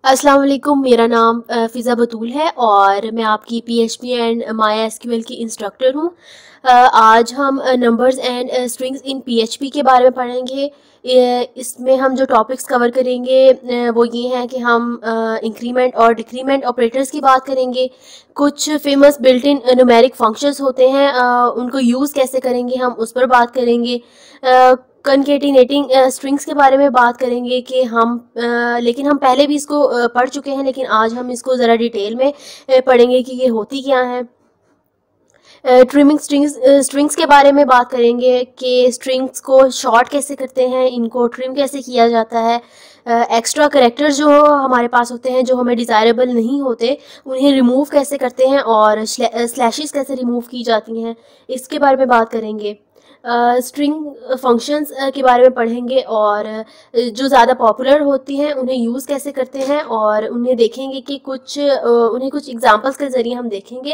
अस्सलाम वालेकुम। मेरा नाम फ़िज़ा बतूल है और मैं आपकी पीएचपी एंड माई एसक्यूएल की इंस्ट्रक्टर हूँ। आज हम numbers and strings in PHP के बारे में पढ़ेंगे। इसमें हम जो टॉपिक्स कवर करेंगे वो ये हैं कि हम इंक्रीमेंट और डिक्रीमेंट ऑपरेटर्स की बात करेंगे। कुछ famous built in numeric functions होते हैं, उनको यूज़ कैसे करेंगे हम उस पर बात करेंगे। कंकेटिनेटिंग स्ट्रिंग्स के बारे में बात करेंगे कि हम लेकिन हम पहले भी इसको पढ़ चुके हैं, लेकिन आज हम इसको ज़रा डिटेल में पढ़ेंगे कि ये होती क्या है। ट्रिमिंग स्ट्रिंग्स के बारे में बात करेंगे कि स्ट्रिंग्स को शॉर्ट कैसे करते हैं, इनको ट्रिम कैसे किया जाता है। एक्स्ट्रा करेक्टर्स जो हमारे पास होते हैं जो हमें डिज़ायरेबल नहीं होते उन्हें रिमूव कैसे करते हैं और स्लैशेस कैसे रिमूव की जाती हैं, इसके बारे में बात करेंगे। स्ट्रिंग फंक्शंस के बारे में पढ़ेंगे और जो ज़्यादा पॉपुलर होती हैं उन्हें यूज़ कैसे करते हैं और उन्हें देखेंगे कि उन्हें कुछ एग्जांपल्स के ज़रिए हम देखेंगे।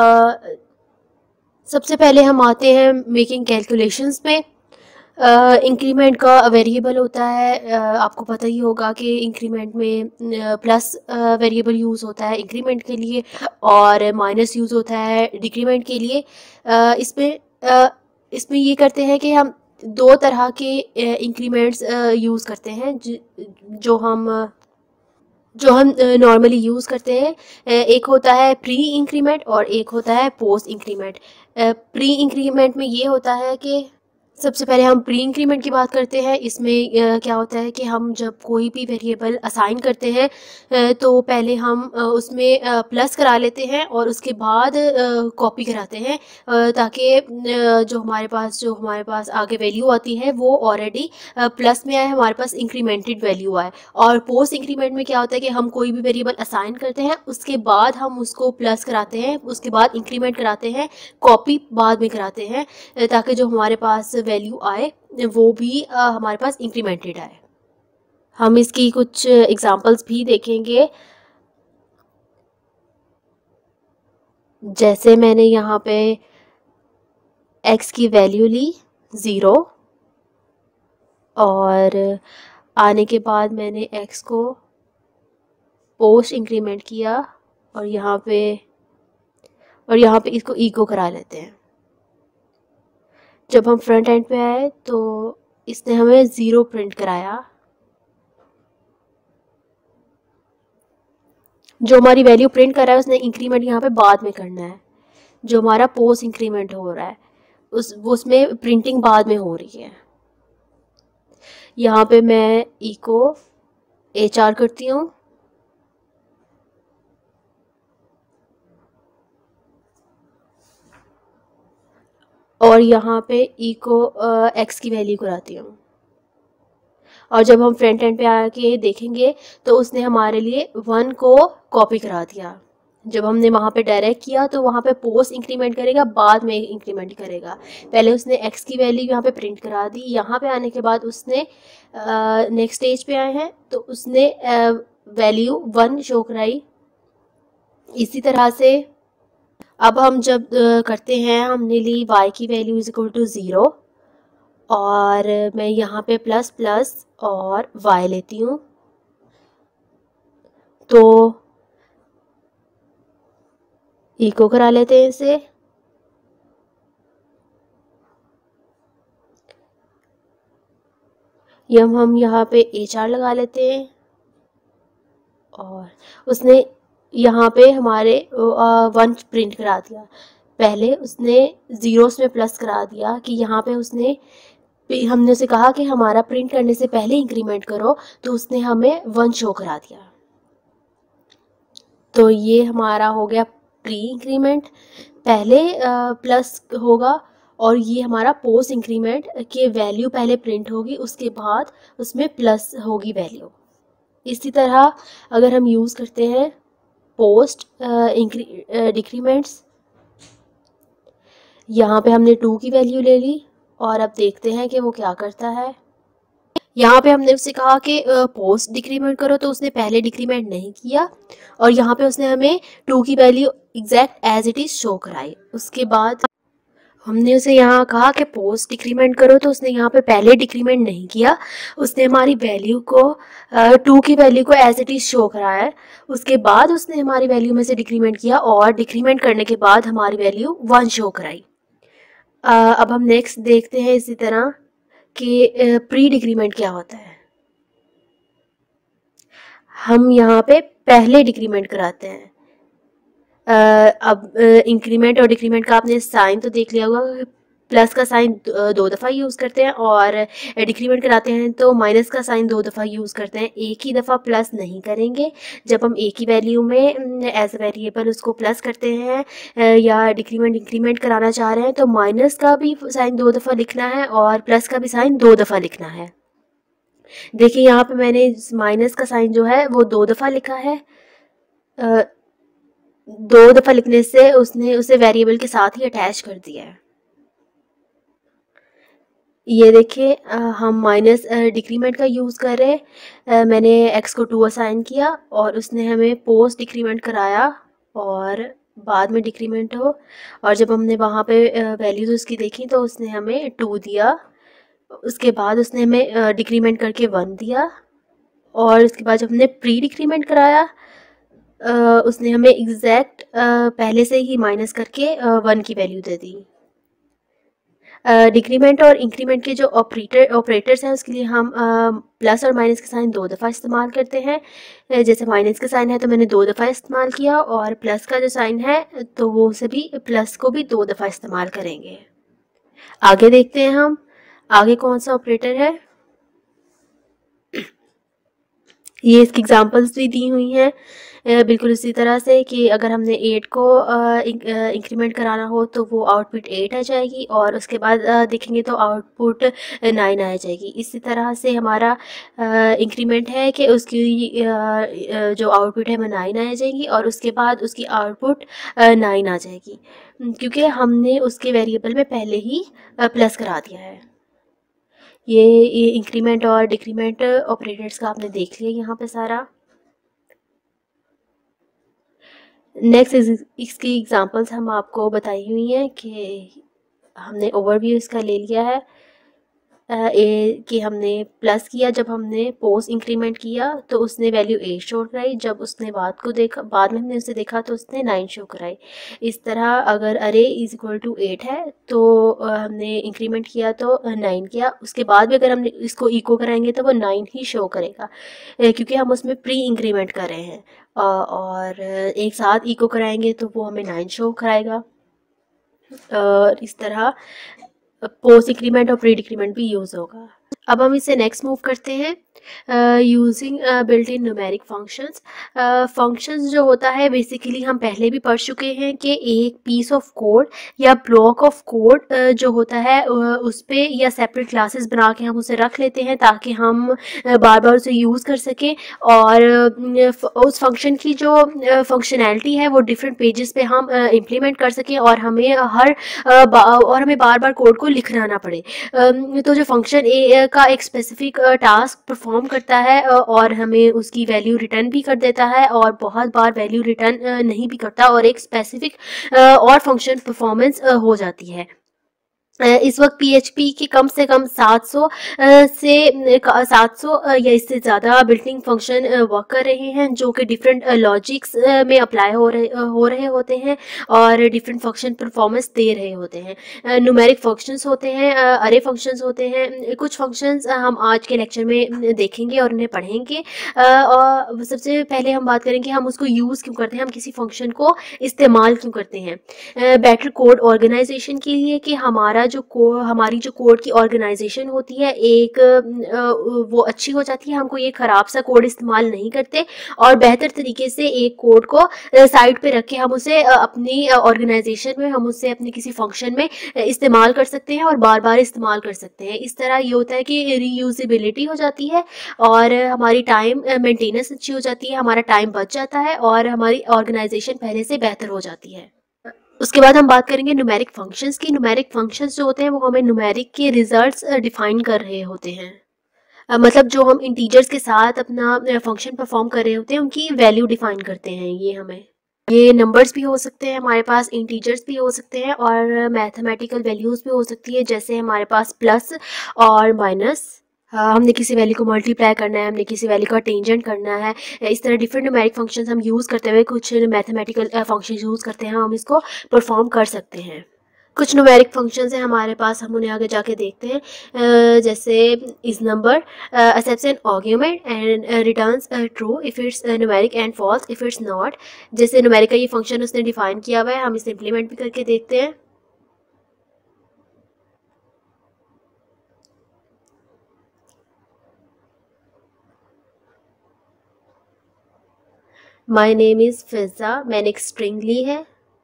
सबसे पहले हम आते हैं मेकिंग कैलकुलेशंस पे। इंक्रीमेंट का वेरिएबल होता है, आपको पता ही होगा कि इंक्रीमेंट में प्लस वेरिएबल यूज़ होता है इंक्रीमेंट के लिए और माइनस यूज़ होता है डिक्रीमेंट के लिए। इसमें ये करते हैं कि हम दो तरह के इंक्रीमेंट्स यूज़ करते हैं जो हम नॉर्मली यूज़ करते हैं। एक होता है प्री इंक्रीमेंट और एक होता है पोस्ट इंक्रीमेंट। प्री इंक्रीमेंट में ये होता है कि सबसे पहले हम प्री इंक्रीमेंट की बात करते हैं। इसमें क्या होता है कि हम जब कोई भी वेरिएबल असाइन करते हैं तो पहले हम उसमें प्लस करा लेते हैं और उसके बाद कॉपी कराते हैं, ताकि जो हमारे पास आगे वैल्यू आती है वो ऑलरेडी प्लस में आए, हमारे पास इंक्रीमेंटेड वैल्यू आए। और पोस्ट इंक्रीमेंट में क्या होता है कि हम कोई भी वेरिएबल असाइन करते हैं उसके बाद हम उसको प्लस कराते हैं, उसके बाद इंक्रीमेंट कराते हैं, कॉपी बाद में कराते हैं, ताकि जो हमारे पास वैल्यू आए वो भी हमारे पास इंक्रीमेंटेड आए। हम इसकी कुछ एग्जांपल्स भी देखेंगे। जैसे मैंने यहाँ पे x की वैल्यू ली 0 और आने के बाद मैंने x को पोस्ट इंक्रीमेंट किया और यहाँ पे इसको इको करा लेते हैं। जब हम फ्रंट एंड पे आए तो इसने हमें 0 प्रिंट कराया। जो हमारी वैल्यू प्रिंट कर रहा है उसने इंक्रीमेंट यहाँ पे बाद में करना है। जो हमारा पोस्ट इंक्रीमेंट हो रहा है उसमें प्रिंटिंग बाद में हो रही है। यहाँ पे मैं इको HR करती हूँ और यहाँ पे इको x की वैल्यू कराती हूँ। और जब हम फ्रंट एंड पे आके देखेंगे तो उसने हमारे लिए 1 को कॉपी करा दिया। जब हमने वहाँ पे डायरेक्ट किया तो वहाँ पे पोस्ट इंक्रीमेंट करेगा, बाद में इंक्रीमेंट करेगा। पहले उसने x की वैल्यू यहाँ पे प्रिंट करा दी। यहाँ पे आने के बाद उसने नेक्स्ट स्टेज पे आए हैं तो उसने वैल्यू 1 शो कराई। इसी तरह से अब हम जब करते हैं, हमने ली y की वैल्यू इज इक्वल टू 0 और मैं यहाँ पे प्लस प्लस और y लेती हूँ तो इको करा लेते हैं इसे। हम यहाँ पे HR लगा लेते हैं और उसने यहाँ पे हमारे 1 प्रिंट करा दिया। पहले उसने 0 में प्लस करा दिया कि यहाँ पे हमने उसे कहा कि हमारा प्रिंट करने से पहले इंक्रीमेंट करो, तो उसने हमें 1 शो करा दिया। तो ये हमारा हो गया प्री इंक्रीमेंट, पहले प्लस होगा और ये हमारा पोस्ट इंक्रीमेंट के वैल्यू पहले प्रिंट होगी, उसके बाद उसमें प्लस होगी वैल्यू। इसी तरह अगर हम यूज़ करते हैं पोस्ट डिक्रीमेंट्स, यहाँ पे हमने 2 की वैल्यू ले ली और अब देखते हैं कि वो क्या करता है। यहाँ पे हमने उससे कहा कि पोस्ट डिक्रीमेंट करो, तो उसने पहले डिक्रीमेंट नहीं किया और यहाँ पे उसने हमें 2 की value exact as it is show कराई। उसके बाद हमने उसे यहाँ कहा कि पोस्ट डिक्रीमेंट करो, तो उसने यहाँ पे पहले डिक्रीमेंट नहीं किया। उसने हमारी वैल्यू को 2 की वैल्यू को एज इट इज़ शो कराया है। उसके बाद उसने हमारी वैल्यू में से डिक्रीमेंट किया और डिक्रीमेंट करने के बाद हमारी वैल्यू 1 शो कराई। अब हम नेक्स्ट देखते हैं इसी तरह कि प्री डिक्रीमेंट क्या होता है। हम यहाँ पे पहले डिक्रीमेंट कराते हैं। अब इंक्रीमेंट और डिक्रीमेंट का आपने साइन तो देख लिया होगा। प्लस का साइन 2 दफ़ा यूज़ करते हैं और डिक्रीमेंट कराते हैं तो माइनस का साइन 2 दफ़ा यूज़ करते हैं। एक ही दफ़ा प्लस नहीं करेंगे। जब हम एक ही वैल्यू में एज ए वेरिएबल उसको प्लस करते हैं या डिक्रीमेंट इंक्रीमेंट कराना चाह रहे हैं तो माइनस का भी साइन 2 दफ़ा लिखना है और प्लस का भी साइन 2 दफ़ा लिखना है। देखिए यहाँ पे मैंने माइनस का साइन जो है वो 2 दफ़ा लिखा है। 2 दफ़ा लिखने से उसने उसे वेरिएबल के साथ ही अटैच कर दिया है। ये देखिए हम माइनस डिक्रीमेंट का यूज़ कर रहे हैं। मैंने x को 2 असाइन किया और उसने हमें पोस्ट डिक्रीमेंट कराया और बाद में डिक्रीमेंट हो, और जब हमने वहाँ पे वैल्यूज़ उसकी देखी तो उसने हमें 2 दिया। उसके बाद उसने हमें डिक्रीमेंट करके 1 दिया और उसके बाद जब हमने प्री डिक्रीमेंट कराया उसने हमें एग्जैक्ट पहले से ही माइनस करके 1 की वैल्यू दे दी। डिक्रीमेंट और इंक्रीमेंट के जो ऑपरेटर्स हैं उसके लिए हम प्लस और माइनस का साइन 2 दफ़ा इस्तेमाल करते हैं। जैसे माइनस का साइन है तो मैंने 2 दफ़ा इस्तेमाल किया और प्लस का जो साइन है तो वो उसे भी प्लस को भी 2 दफ़ा इस्तेमाल करेंगे। आगे देखते हैं हम आगे कौन सा ऑपरेटर है। ये इसकी एग्जांपल्स भी दी हुई हैं बिल्कुल इसी तरह से कि अगर हमने 8 को इंक्रीमेंट कराना हो तो वो आउटपुट 8 आ जाएगी और उसके बाद देखेंगे तो आउटपुट 9 आ जाएगी। इसी तरह से हमारा इंक्रीमेंट है कि उसकी जो आउटपुट है वो 9 आ जाएगी और उसके बाद उसकी आउटपुट 9 आ जाएगी क्योंकि हमने उसके वेरिएबल में पहले ही प्लस करा दिया है। ये इंक्रीमेंट और डिक्रीमेंट ऑपरेटर्स का आपने देख लिया यहाँ पे सारा। नेक्स्ट इसकी एग्जांपल्स हम आपको बताई हुई हैं कि हमने ओवरव्यू इसका ले लिया है कि हमने प्लस किया जब हमने पोस्ट इंक्रीमेंट किया तो उसने वैल्यू 8 शो कराई। जब उसने बाद में हमने उसे देखा तो उसने 9 शो कराई। इस तरह अगर अरे इज इक्वल टू 8 है तो हमने इंक्रीमेंट किया तो 9 किया, उसके बाद भी अगर हमने इसको इको कराएंगे तो वो 9 ही शो करेगा क्योंकि हम उसमें प्री इंक्रीमेंट कर रहे हैं और एक साथ इको कराएंगे तो वो हमें 9 शो कराएगा। और इस तरह पोस्ट इंक्रीमेंट और प्री डिक्रीमेंट भी यूज़ होगा। अब हम इसे नेक्स्ट मूव करते हैं using built in numeric functions. Functions जो होता है बेसिकली हम पहले भी पढ़ चुके हैं कि एक पीस ऑफ कोड या ब्लॉक ऑफ कोड जो होता है उस पर या सेपरेट क्लासेस बना के हम उसे रख लेते हैं ताकि हम बार बार उसे यूज़ कर सकें और उस फंक्शन की जो फंक्शनैलिटी है वो डिफरेंट पेजेस पे हम इम्प्लीमेंट कर सकें और हमें हमें बार बार कोड को लिखना ना पड़े। तो जो फंक्शन का एक स्पेसिफिक टास्क परफॉर्म करता है और हमें उसकी वैल्यू रिटर्न भी कर देता है और बहुत बार वैल्यू रिटर्न नहीं भी करता और एक स्पेसिफिक और फंक्शन परफॉर्मेंस हो जाती है। इस वक्त PHP की कम से कम 700 या इससे ज़्यादा बिल्टिंग फंक्शन वर्क कर रहे हैं जो कि डिफरेंट लॉजिक्स में अप्लाई हो रहे होते हैं और डिफरेंट फंक्शन परफॉर्मेंस दे रहे होते हैं। न्यूमेरिक फंक्शंस होते हैं, अरे फंक्शंस होते हैं। कुछ फंक्शंस हम आज के लेक्चर में देखेंगे और उन्हें पढ़ेंगे। और सबसे पहले हम बात करेंगे हम उसको यूज़ क्यों करते हैं, हम किसी फंक्शन को इस्तेमाल क्यों करते हैं। बेटर कोड ऑर्गेनाइजेशन के लिए कि हमारी जो कोड की ऑर्गेनाइजेशन होती है एक वो अच्छी हो जाती है, हमको ये ख़राब सा कोड इस्तेमाल नहीं करते और बेहतर तरीके से एक कोड को साइड पे रख के हम उसे अपनी ऑर्गेनाइजेशन में हम उसे अपने किसी फंक्शन में इस्तेमाल कर सकते हैं और बार बार इस्तेमाल कर सकते हैं। इस तरह ये होता है कि रीयूजेबिलिटी हो जाती है और हमारी टाइम मेंटेनेंस अच्छी हो जाती है, हमारा टाइम बच जाता है और हमारी ऑर्गेनाइजेशन पहले से बेहतर हो जाती है। उसके बाद हम बात करेंगे न्यूमेरिक फंक्शंस की। न्यूमेरिक फंक्शंस जो होते हैं वो हमें न्यूमेरिक के रिजल्ट्स डिफाइन कर रहे होते हैं। मतलब जो हम इंटीजर्स के साथ अपना फंक्शन परफॉर्म कर रहे होते हैं उनकी वैल्यू डिफाइन करते हैं ये हमें। ये नंबर्स भी हो सकते हैं हमारे पास, इंटीजर्स भी हो सकते हैं और मैथमेटिकल वैल्यूज़ भी हो सकती है, जैसे हमारे पास प्लस और माइनस। हमने किसी वैल्यू को मल्टीप्लाई करना है, हमने किसी वैल्यू का टेंजेंट करना है, इस तरह डिफरेंट न्यूमेरिक फंक्शंस हम यूज़ करते हुए कुछ मैथमेटिकल फंक्शंस यूज़ करते हैं, हम इसको परफॉर्म कर सकते हैं। कुछ न्यूमेरिक फंक्शंस हैं हमारे पास, हम उन्हें आगे जाके देखते हैं। जैसे इस number accepts an argument and returns true if it's numeric and false if it's not। जैसे न्यूमेरिक का ये फंक्शन उसने डिफाइन किया हुआ है, हम इसे इम्प्लीमेंट भी करके देखते हैं। माई नेम इज़ फिज़ा, मैंने एक स्ट्रिंग ली है,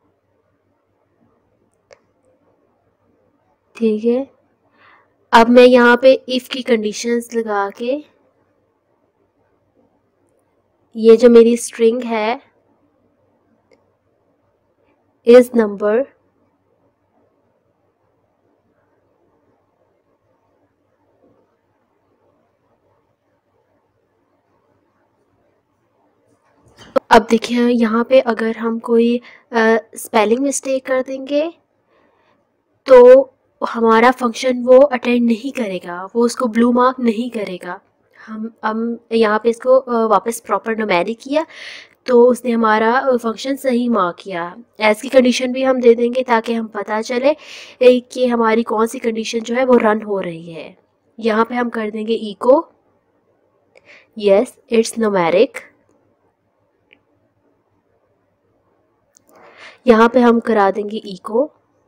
ठीक है। अब मैं यहाँ पे इफ़ की कंडीशंस लगा के ये जो मेरी स्ट्रिंग है इस नंबर अब देखिए यहाँ पे अगर हम कोई स्पेलिंग मिस्टेक कर देंगे तो हमारा फंक्शन वो अटेंड नहीं करेगा, वो उसको ब्लू मार्क नहीं करेगा। हम यहाँ पे इसको वापस प्रॉपर न्यूमेरिक किया तो उसने हमारा फंक्शन सही मार्क किया। एज की कंडीशन भी हम दे देंगे ताकि हम पता चले कि हमारी कौन सी कंडीशन जो है वो रन हो रही है। यहाँ पे हम कर देंगे इको यस इट्स न्यूमेरिक। यहाँ पे हम करा देंगे echo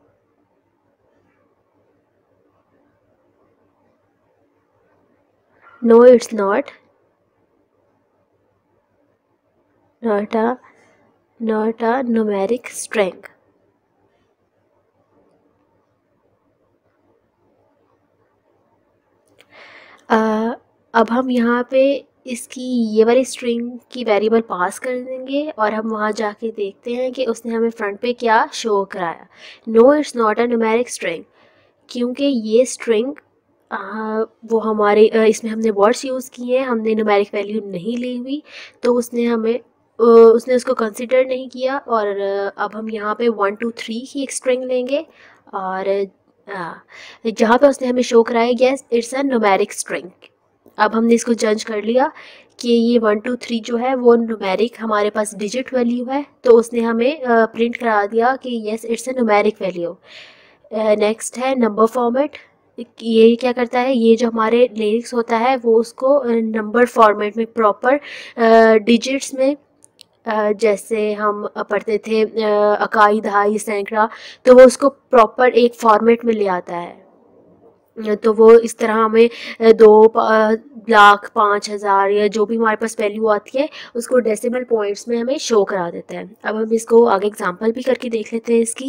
no it's not not a numeric string। अब हम यहाँ पे इसकी ये वाली स्ट्रिंग की वेरिएबल पास कर देंगे और हम वहाँ जाके देखते हैं कि उसने हमें फ्रंट पे क्या शो कराया। No it's not a numeric string, क्योंकि ये स्ट्रिंग वो हमारे इसमें हमने वर्ड्स यूज़ किए हैं, हमने न्यूमेरिक वैल्यू नहीं ली हुई, तो उसने उसको कंसिडर नहीं किया। और अब हम यहाँ पे 1 2 3 की एक स्ट्रिंग लेंगे और जहाँ पे उसने हमें शो कराया yes it's a numeric string. अब हमने इसको जज कर लिया कि ये 1 2 3 जो है वो न्यूमेरिक हमारे पास डिजिट वैल्यू है, तो उसने हमें प्रिंट करा दिया कि yes it's a numeric value. Next है नंबर फॉर्मेट। ये क्या करता है, ये जो हमारे लिरिक्स होता है वो उसको नंबर फॉर्मेट में प्रॉपर डिजिट्स में जैसे हम पढ़ते थे इकाई दहाई सैकड़ा, तो वो उसको प्रॉपर एक फॉर्मेट में ले आता है। तो वो इस तरह हमें 2 लाख 5,000 या जो भी हमारे पास वैल्यू आती है उसको डेसिमल पॉइंट्स में हमें शो करा देता है। अब हम इसको आगे एग्जांपल भी करके देख लेते हैं इसकी।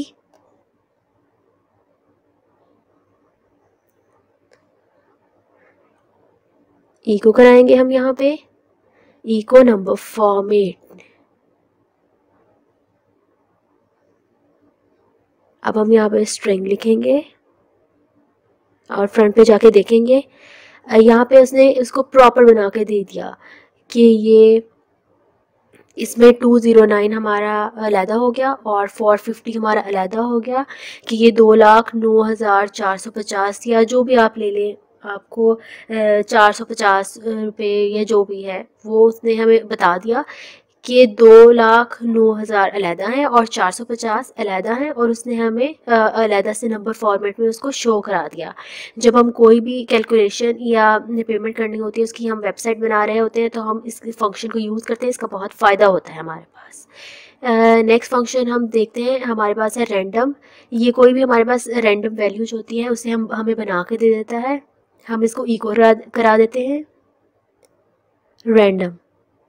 इको कराएंगे हम यहाँ पे इको नंबर फॉर्मेट। अब हम यहाँ पे स्ट्रिंग लिखेंगे और फ्रंट पे जाके देखेंगे यहाँ पे उसने इसको प्रॉपर बना के दे दिया कि ये इसमें 209 हमारा अलहदा हो गया और 450 हमारा अलहदा हो गया कि ये 2,09,450 या जो भी आप ले लें, आपको 450 रुपये या जो भी है वो उसने हमें बता दिया कि 2,09,000 अलहदा हैं और 450 अलहदा हैं, और उसने हमें अलहदा से नंबर फॉर्मेट में उसको शो करा दिया। जब हम कोई भी कैलकुलेशन या पेमेंट करनी होती है, उसकी हम वेबसाइट बना रहे होते हैं, तो हम इस फंक्शन को यूज़ करते हैं, इसका बहुत फ़ायदा होता है हमारे पास। नेक्स्ट फंक्शन हम देखते हैं, हमारे पास है रैंडम। ये कोई भी हमारे पास रैंडम वैल्यूज होती है उसे हमें बना के दे देता है। हम इसको इको करा देते हैं रैंडम।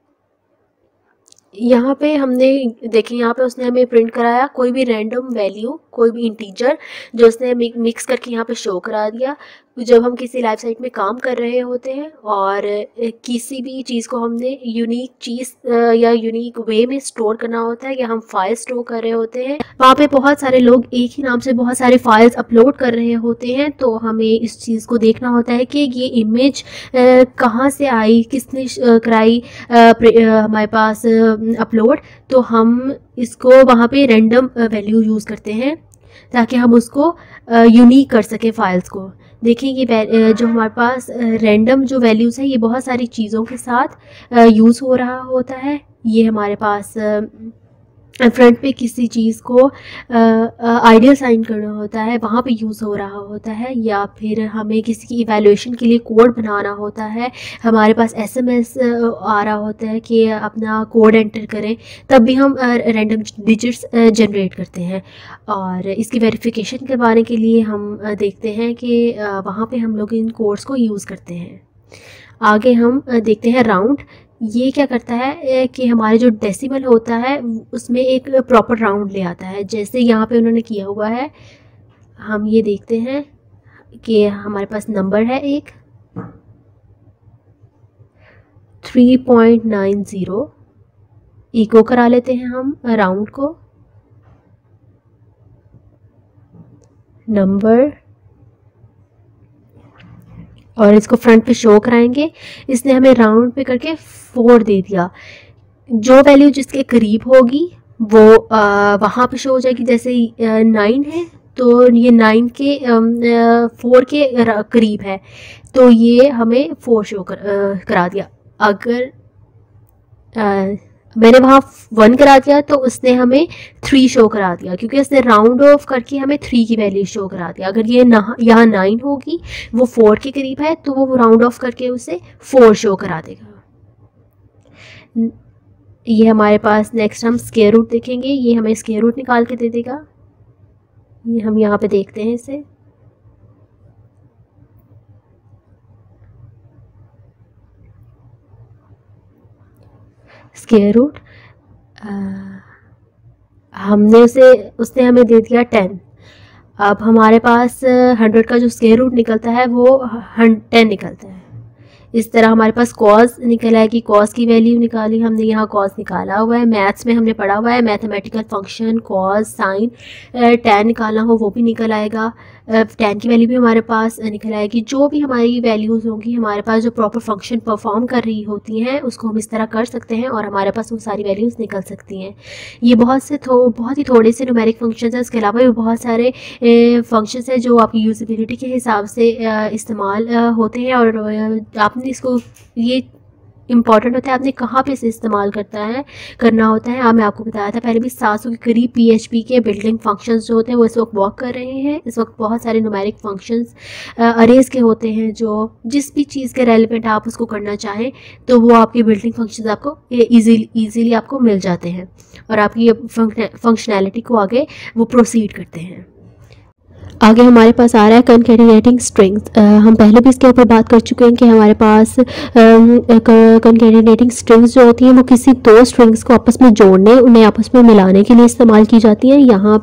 यहाँ पे हमने देखें, यहाँ पे उसने हमें प्रिंट कराया कोई भी रैंडम वैल्यू, कोई भी इंटीजर जो उसने मिक्स करके यहाँ पे शो करा दिया। जब हम किसी लाइव साइट में काम कर रहे होते हैं और किसी भी चीज़ को हमने यूनिक चीज़ या यूनिक वे में स्टोर करना होता है या हम फाइल स्टोर कर रहे होते हैं, वहाँ पे बहुत सारे लोग एक ही नाम से बहुत सारे फाइल्स अपलोड कर रहे होते हैं। तो हमें इस चीज़ को देखना होता है कि ये इमेज कहाँ से आई, किसने कराई हमारे पास अपलोड। तो हम इसको वहाँ पे रैंडम वैल्यू यूज़ करते हैं ताकि हम उसको यूनिक कर सकें फाइल्स को। देखिए ये जो हमारे पास रैंडम जो वैल्यूज़ है ये बहुत सारी चीज़ों के साथ यूज़ हो रहा होता है। ये हमारे पास फ्रंट पे किसी चीज़ को आइडियल साइन करना होता है, वहाँ पे यूज़ हो रहा होता है, या फिर हमें किसी की इवैल्यूएशन के लिए कोड बनाना होता है, हमारे पास SMS आ रहा होता है कि अपना कोड एंटर करें, तब भी हम रैंडम डिजिट्स जनरेट करते हैं। और इसकी वेरिफिकेशन करवाने के लिए हम देखते हैं कि वहाँ पे हम लोग इन कोड्स को यूज़ करते हैं। आगे हम देखते हैं राउंड। ये क्या करता है कि हमारे जो डेसिमल होता है उसमें एक प्रॉपर राउंड ले आता है, जैसे यहाँ पे उन्होंने किया हुआ है। हम ये देखते हैं कि हमारे पास नंबर है एक 3.90, इको करा लेते हैं हम राउंड को, नंबर, और इसको फ्रंट पे शो कराएंगे। इसने हमें राउंड पे करके 4 दे दिया। जो वैल्यू जिसके करीब होगी वो वहाँ पे शो हो जाएगी। जैसे 9 है तो ये 9 के 4 के करीब है, तो ये हमें 4 शो करा दिया। अगर मैंने वहाँ 1 करा दिया तो उसने हमें 3 शो करा दिया, क्योंकि उसने राउंड ऑफ करके हमें 3 की वैल्यू शो करा दिया। अगर ये यहाँ 9 होगी, वो 4 के करीब है, तो वो राउंड ऑफ करके उसे 4 शो करा देगा। ये हमारे पास नेक्स्ट हम स्क्वायर रूट देखेंगे। ये हमें स्क्वायर रूट निकाल के दे देगा। ये हम यहाँ पे देखते हैं इसे। स्क्वायर रूट उसने हमें दे दिया 10। अब हमारे पास 100 का जो स्क्वायर रूट निकलता है वो 10 निकलता है। इस तरह हमारे पास कॉस निकल आएगी। कॉस की वैल्यू निकाली हमने, यहाँ कॉस निकाला हुआ है। मैथ्स में हमने पढ़ा हुआ है mathematical function cos sine, tan निकालना हो वो भी निकल आएगा। tan की वैल्यू भी हमारे पास निकल आएगी। जो भी हमारी वैल्यूज़ होंगी हमारे पास जो प्रॉपर फंक्शन परफॉर्म कर रही होती हैं उसको हम इस तरह कर सकते हैं और हमारे पास वो सारी वैल्यूज़ निकल सकती हैं। ये बहुत ही थोड़े से न्यूमेरिक फंक्शंस हैं। इसके अलावा भी बहुत सारे फंक्शंस हैं जो आपकी यूज़बिलिटी के हिसाब से इस्तेमाल होते हैं, और आपने इसको, ये इम्पॉर्टेंट होता है आपने कहाँ पे इसे इस्तेमाल करना होता है। मैं आपको बताया था पहले भी 700 के करीब PHP के बिल्डिंग फंक्शंस जो होते हैं वो इस वक्त वर्क कर रहे हैं। इस वक्त बहुत सारे न्यूमेरिक फंक्शंस अरेज के होते हैं, जो जिस भी चीज़ के रेलिवेंट आप उसको करना चाहें तो वो आपके बिल्डिंग फंक्शंस आपको ईजीली आपको मिल जाते हैं और आपकी फंक्शनैलिटी को आगे वो प्रोसीड करते हैं। आगे हमारे पास आ रहा है कंकैटिनेटिंग स्ट्रिंग्स। हम पहले भी इसके ऊपर बात कर चुके हैं कि हमारे पास कंकैटिनेटिंग स्ट्रिंग्स जो होती हैं वो किसी 2 स्ट्रिंग्स को आपस में जोड़ने, उन्हें आपस में मिलाने के लिए इस्तेमाल की जाती हैं। यहाँ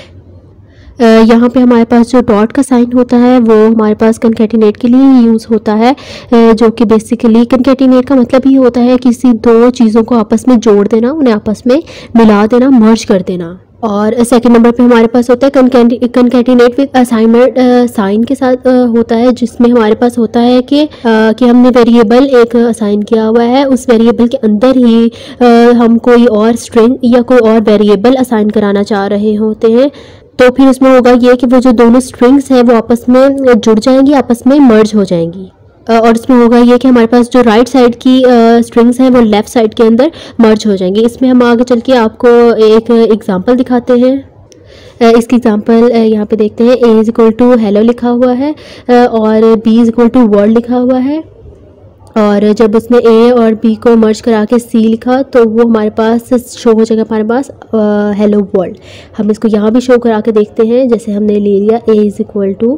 पे हमारे पास जो डॉट का साइन होता है वो हमारे पास कंकैटिनेट के लिए यूज़ होता है, जो कि बेसिकली कंकैटिनेट का मतलब ही होता है किसी 2 चीज़ों को आपस में जोड़ देना, उन्हें आपस में मिला देना, मर्ज कर देना। और सेकंड नंबर पे हमारे पास होता है कंकैटिनेट विद असाइनमेंट, साइन के साथ होता है, जिसमें हमारे पास होता है कि हमने वेरिएबल एक असाइन किया हुआ है, उस वेरिएबल के अंदर ही हम कोई और स्ट्रिंग या कोई और वेरिएबल असाइन कराना चाह रहे होते हैं। तो फिर उसमें होगा ये कि वो जो दोनों स्ट्रिंग्स हैं वो आपस में जुड़ जाएंगी, आपस में मर्ज हो जाएंगी। और इसमें होगा ये कि हमारे पास जो राइट साइड की स्ट्रिंग्स हैं वो लेफ़्ट साइड के अंदर मर्ज हो जाएंगी। इसमें हम आगे चल के आपको एक एग्जांपल दिखाते हैं। इसकी एग्जांपल यहाँ पे देखते हैं। A = हेलो लिखा हुआ है और B = वर्ल्ड लिखा हुआ है, और जब उसने A और B को मर्ज करा के C लिखा तो वो हमारे पास शो हो जाएगा हमारे पास हेलो वर्ल्ड। हम इसको यहाँ भी शो करा के देखते हैं। जैसे हमने ले लिया A =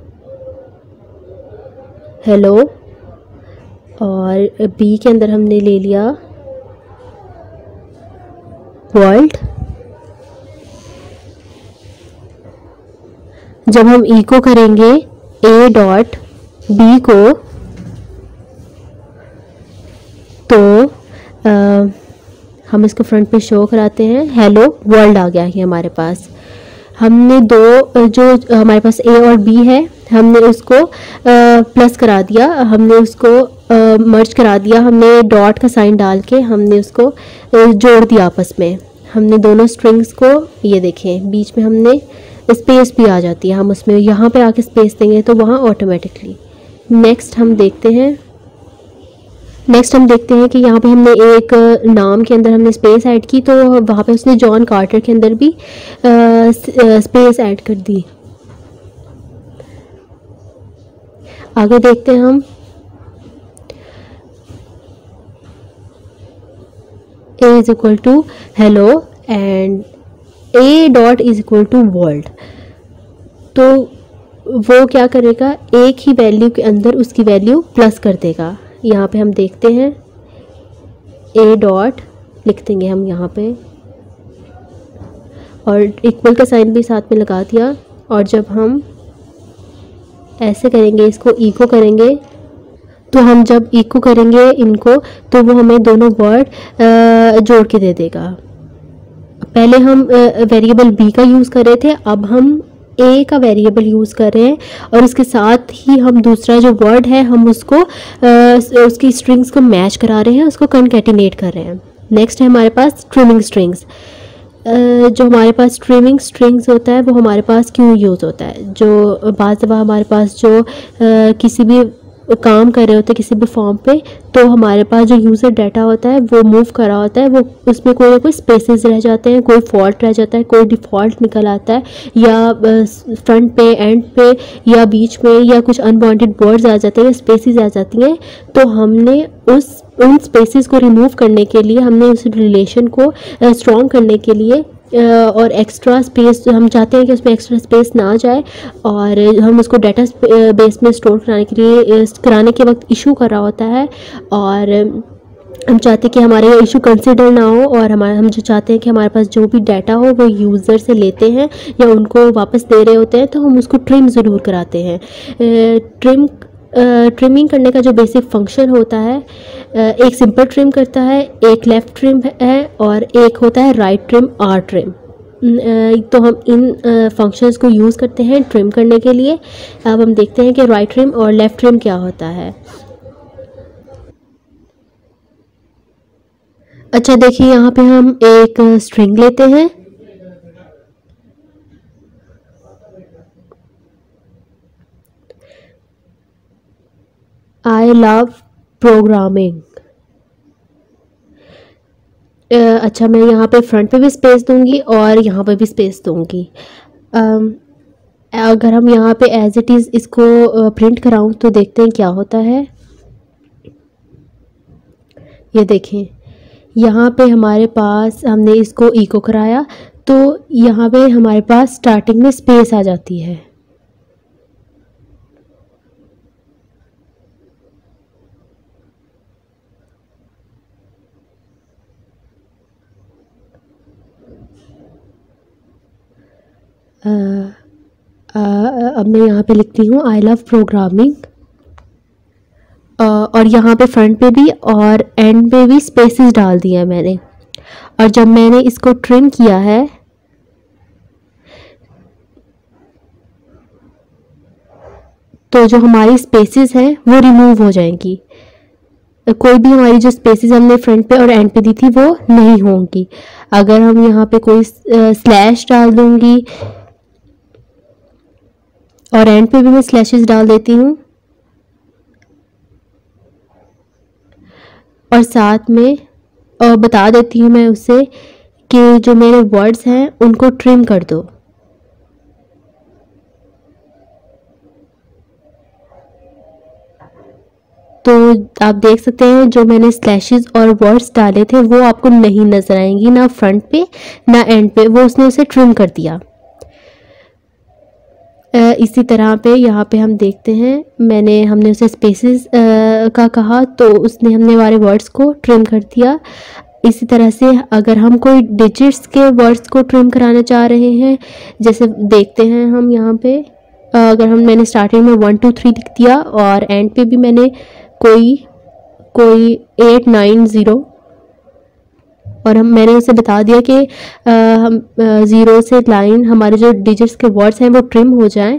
हेलो और B के अंदर हमने ले लिया वर्ल्ड। जब हम इको करेंगे ए डॉट बी को, तो हम इसको फ्रंट पे शो कराते हैं। हेलो वर्ल्ड आ गया है हमारे पास। हमने दो जो हमारे पास ए और बी है, हमने उसको प्लस करा दिया, हमने उसको मर्ज करा दिया, हमने डॉट का साइन डाल के हमने उसको जोड़ दिया आपस में। हमने दोनों स्ट्रिंग्स को, ये देखें बीच में हमने स्पेस भी आ जाती है, हम उसमें यहाँ पे आके स्पेस देंगे तो वहाँ ऑटोमेटिकली। नेक्स्ट हम देखते हैं कि यहाँ पे हमने एक नाम के अंदर हमने स्पेस ऐड की, तो वहाँ पे उसने जॉन कार्टर के अंदर भी स्पेस ऐड कर दी। आगे देखते हैं हम, a is equal to hello and a dot is equal to world. तो वो क्या करेगा, एक ही वैल्यू के अंदर उसकी वैल्यू प्लस कर देगा। यहाँ पे हम देखते हैं ए डॉट लिख देंगे हम यहाँ पे, और इक्वल का साइन भी साथ में लगा दिया। और जब हम ऐसे करेंगे, इसको इको करेंगे, तो हम जब इको करेंगे इनको, तो वो हमें दोनों वर्ड जोड़ के दे देगा। पहले हम वेरिएबल बी का यूज़ कर रहे थे, अब हम ए का वेरिएबल यूज़ कर रहे हैं, और उसके साथ ही हम दूसरा जो वर्ड है हम उसको उसकी स्ट्रिंग्स को मैच करा रहे हैं, उसको कनकैटिनेट कर रहे हैं। नेक्स्ट है हमारे पास ट्रिमिंग स्ट्रिंग्स। जो हमारे पास ट्रिमिंग स्ट्रिंग्स होता है वो हमारे पास क्यों यूज़ होता है, जो बाज़ दफ़ा हमारे पास जो किसी भी काम कर रहे होते हैं किसी भी फॉर्म पे, तो हमारे पास जो यूज़र डाटा होता है वो मूव कर रहा होता है, वो उसमें कोई ना कोई स्पेसेस रह जाते हैं, कोई फॉल्ट रह जाता है, कोई डिफ़ॉल्ट निकल आता है, या फ्रंट पे एंड पे या बीच में या कुछ अनवांटेड वर्ड्स आ जाते हैं या स्पेसेस आ जाती हैं। तो हमने उन स्पेसेस को रिमूव करने के लिए, हमने उस रिलेशन को स्ट्रॉन्ग करने के लिए और एक्स्ट्रा स्पेस, हम चाहते हैं कि उसमें एक्स्ट्रा स्पेस ना जाए, और हम उसको डाटा बेस में स्टोर कराने के वक्त इशू कर रहा होता है, और हम चाहते हैं कि हमारे ये इशू कंसिडर ना हो, और हम जो चाहते हैं कि हमारे पास जो भी डाटा हो वो यूज़र से लेते हैं या उनको वापस दे रहे होते हैं, तो हम उसको ट्रिम ज़रूर कराते हैं। ट्रिमिंग करने का जो बेसिक फंक्शन होता है, एक सिंपल ट्रिम करता है, एक लेफ़्ट ट्रिम है, और एक होता है राइट ट्रिम, आर ट्रिम। तो हम इन फंक्शंस को यूज़ करते हैं ट्रिम करने के लिए। अब हम देखते हैं कि राइट ट्रिम और लेफ़्ट ट्रिम क्या होता है। अच्छा देखिए, यहाँ पे हम एक स्ट्रिंग लेते हैं, आई लव प्रोग्रामिंग। अच्छा, मैं यहाँ पे फ्रंट पे भी स्पेस दूंगी और यहाँ पे भी स्पेस दूंगी। अगर हम यहाँ पे एज इट इज़ इसको प्रिंट कराऊँ तो देखते हैं क्या होता है। ये देखें, यहाँ पे हमारे पास, हमने इसको इको कराया तो यहाँ पे हमारे पास स्टार्टिंग में स्पेस आ जाती है। अब मैं यहाँ पे लिखती हूँ आई लव प्रोग्रामिंग, और यहाँ पे फ्रंट पे भी और एंड पे भी स्पेसेस डाल दिया है मैंने। और जब मैंने इसको ट्रिम किया है तो जो हमारी स्पेसेस हैं वो रिमूव हो जाएंगी, कोई भी हमारी जो स्पेसेस हमने फ्रंट पे और एंड पे दी थी वो नहीं होंगी। अगर हम यहाँ पे कोई स्लैश डाल दूंगी, और एंड पे भी मैं स्लैशेस डाल देती हूँ, और साथ में बता देती हूँ मैं उससे कि जो मेरे वर्ड्स हैं उनको ट्रिम कर दो। तो आप देख सकते हैं जो मैंने स्लैशेस और वर्ड्स डाले थे वो आपको नहीं नज़र आएंगी, ना फ्रंट पे ना एंड पे, वो उसने उसे ट्रिम कर दिया। इसी तरह पे यहाँ पे हम देखते हैं, हमने उसे स्पेसेस का कहा तो उसने हमने हमारे वर्ड्स को ट्रिम कर दिया। इसी तरह से अगर हम कोई डिजिट्स के वर्ड्स को ट्रिम कराना चाह रहे हैं, जैसे देखते हैं हम यहाँ पे अगर मैंने स्टार्टिंग में 1 2 3 लिख दिया और एंड पे भी मैंने कोई 8 9 0, और मैंने उसे बता दिया कि हम 0 से लाइन हमारे जो डिजिट्स के वर्ड्स हैं वो ट्रिम हो जाएं।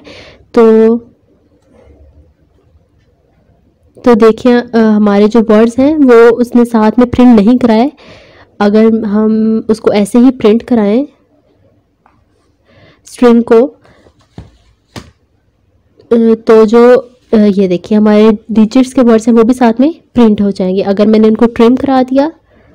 तो देखिए हमारे जो वर्ड्स हैं वो उसने साथ में प्रिंट नहीं कराए। अगर हम उसको ऐसे ही प्रिंट कराएं स्ट्रिंग को, तो जो ये देखिए हमारे डिजिट्स के वर्ड्स हैं वो भी साथ में प्रिंट हो जाएंगे। अगर मैंने इनको ट्रिम करा दिया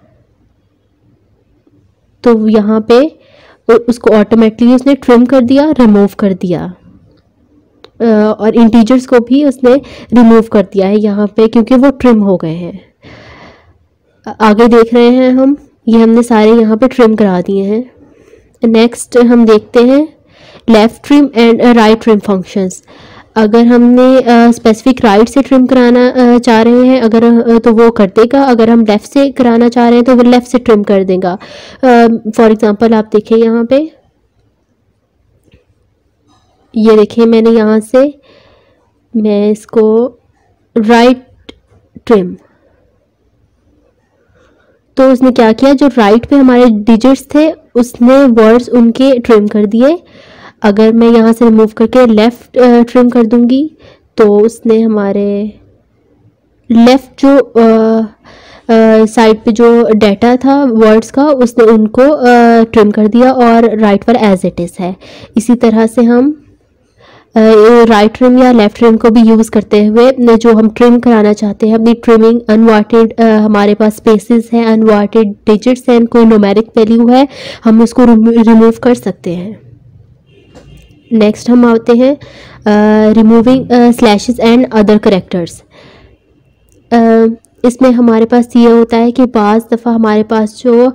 तो यहाँ पे उसको ऑटोमेटिकली उसने ट्रिम कर दिया, रिमूव कर दिया, और इंटीजर्स को भी उसने रिमूव कर दिया है यहाँ पे क्योंकि वो ट्रिम हो गए हैं। आगे देख रहे हैं हम, ये हमने सारे यहाँ पे ट्रिम करा दिए हैं। नेक्स्ट हम देखते हैं left trim and right trim functions. अगर हमने स्पेसिफिक राइट से ट्रिम कराना चाह रहे हैं अगर तो वो कर देगा, अगर हम लेफ़्ट से कराना चाह रहे हैं तो वो लेफ़्ट से ट्रिम कर देगा। फॉर एग्ज़ाम्पल आप देखें यहाँ पे, ये देखिए मैंने यहाँ से मैं इसको राइट ट्रिम, तो उसने क्या किया, जो राइट पे हमारे डिजिट्स थे उसने वर्ड्स उनके ट्रिम कर दिए। अगर मैं यहाँ से रिमूव करके लेफ़्ट ट्रिम कर दूंगी तो उसने हमारे लेफ़्ट जो साइड पे जो डाटा था वर्ड्स का उसने उनको ट्रिम कर दिया और राइट पर एज इट इज़ है। इसी तरह से हम राइट ट्रिम या लेफ़्ट ट्रिम को भी यूज़ करते हुए जो हम ट्रिम कराना चाहते हैं अपनी ट्रिमिंग, अनवांटेड हमारे पास स्पेसेस हैं, अनवांटेड डिजिट्स हैं, कोई न्यूमेरिक वैल्यू है, हम उसको रिमूव कर सकते हैं। नेक्स्ट हम आते हैं removing slashes and other characters. इसमें हमारे पास ये होता है कि बाज़ दफ़ा हमारे पास जो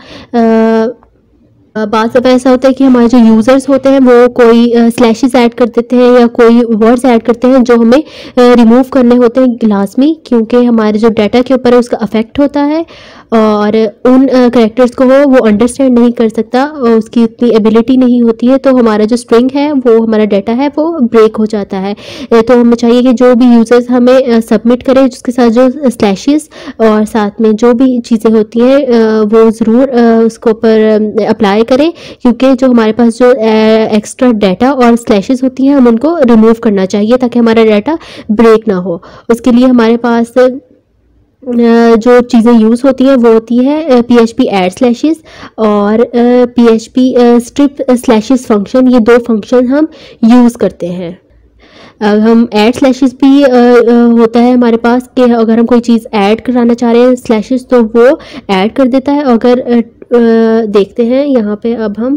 बाज़ दफ़ा ऐसा होता है कि हमारे जो यूज़र्स होते हैं वो कोई स्लैशेस ऐड कर देते हैं या कोई वर्ड्स ऐड करते हैं जो हमें रिमूव करने होते हैं लाजमी, क्योंकि हमारे जो डाटा के ऊपर है उसका अफेक्ट होता है और उन करेक्टर्स को वो अंडरस्टैंड नहीं कर सकता और उसकी उतनी एबिलिटी नहीं होती है, तो हमारा जो स्ट्रिंग है वो हमारा डाटा है वो ब्रेक हो जाता है। तो हमें चाहिए कि जो भी यूज़र्स हमें सबमिट करें जिसके साथ जो स्लैशेस और साथ में जो भी चीज़ें होती हैं वो ज़रूर उसके ऊपर अप्लाई करें, क्योंकि जो हमारे पास जो एक्स्ट्रा डाटा और स्लैशेस होती हैं हम उनको रिमूव करना चाहिए ताकि हमारा डाटा ब्रेक ना हो। उसके लिए हमारे पास जो चीज़ें यूज़ होती हैं वो होती है PHP ऐड स्लैशेस और PHP स्ट्रिप स्लैशेस फंक्शन। ये दो फंक्शन हम यूज़ करते हैं। हम ऐड स्लैशेस भी होता है हमारे पास कि अगर हम कोई चीज़ ऐड कराना चाह रहे हैं स्लैशेस तो वो ऐड कर देता है। अगर देखते हैं यहाँ पे, अब हम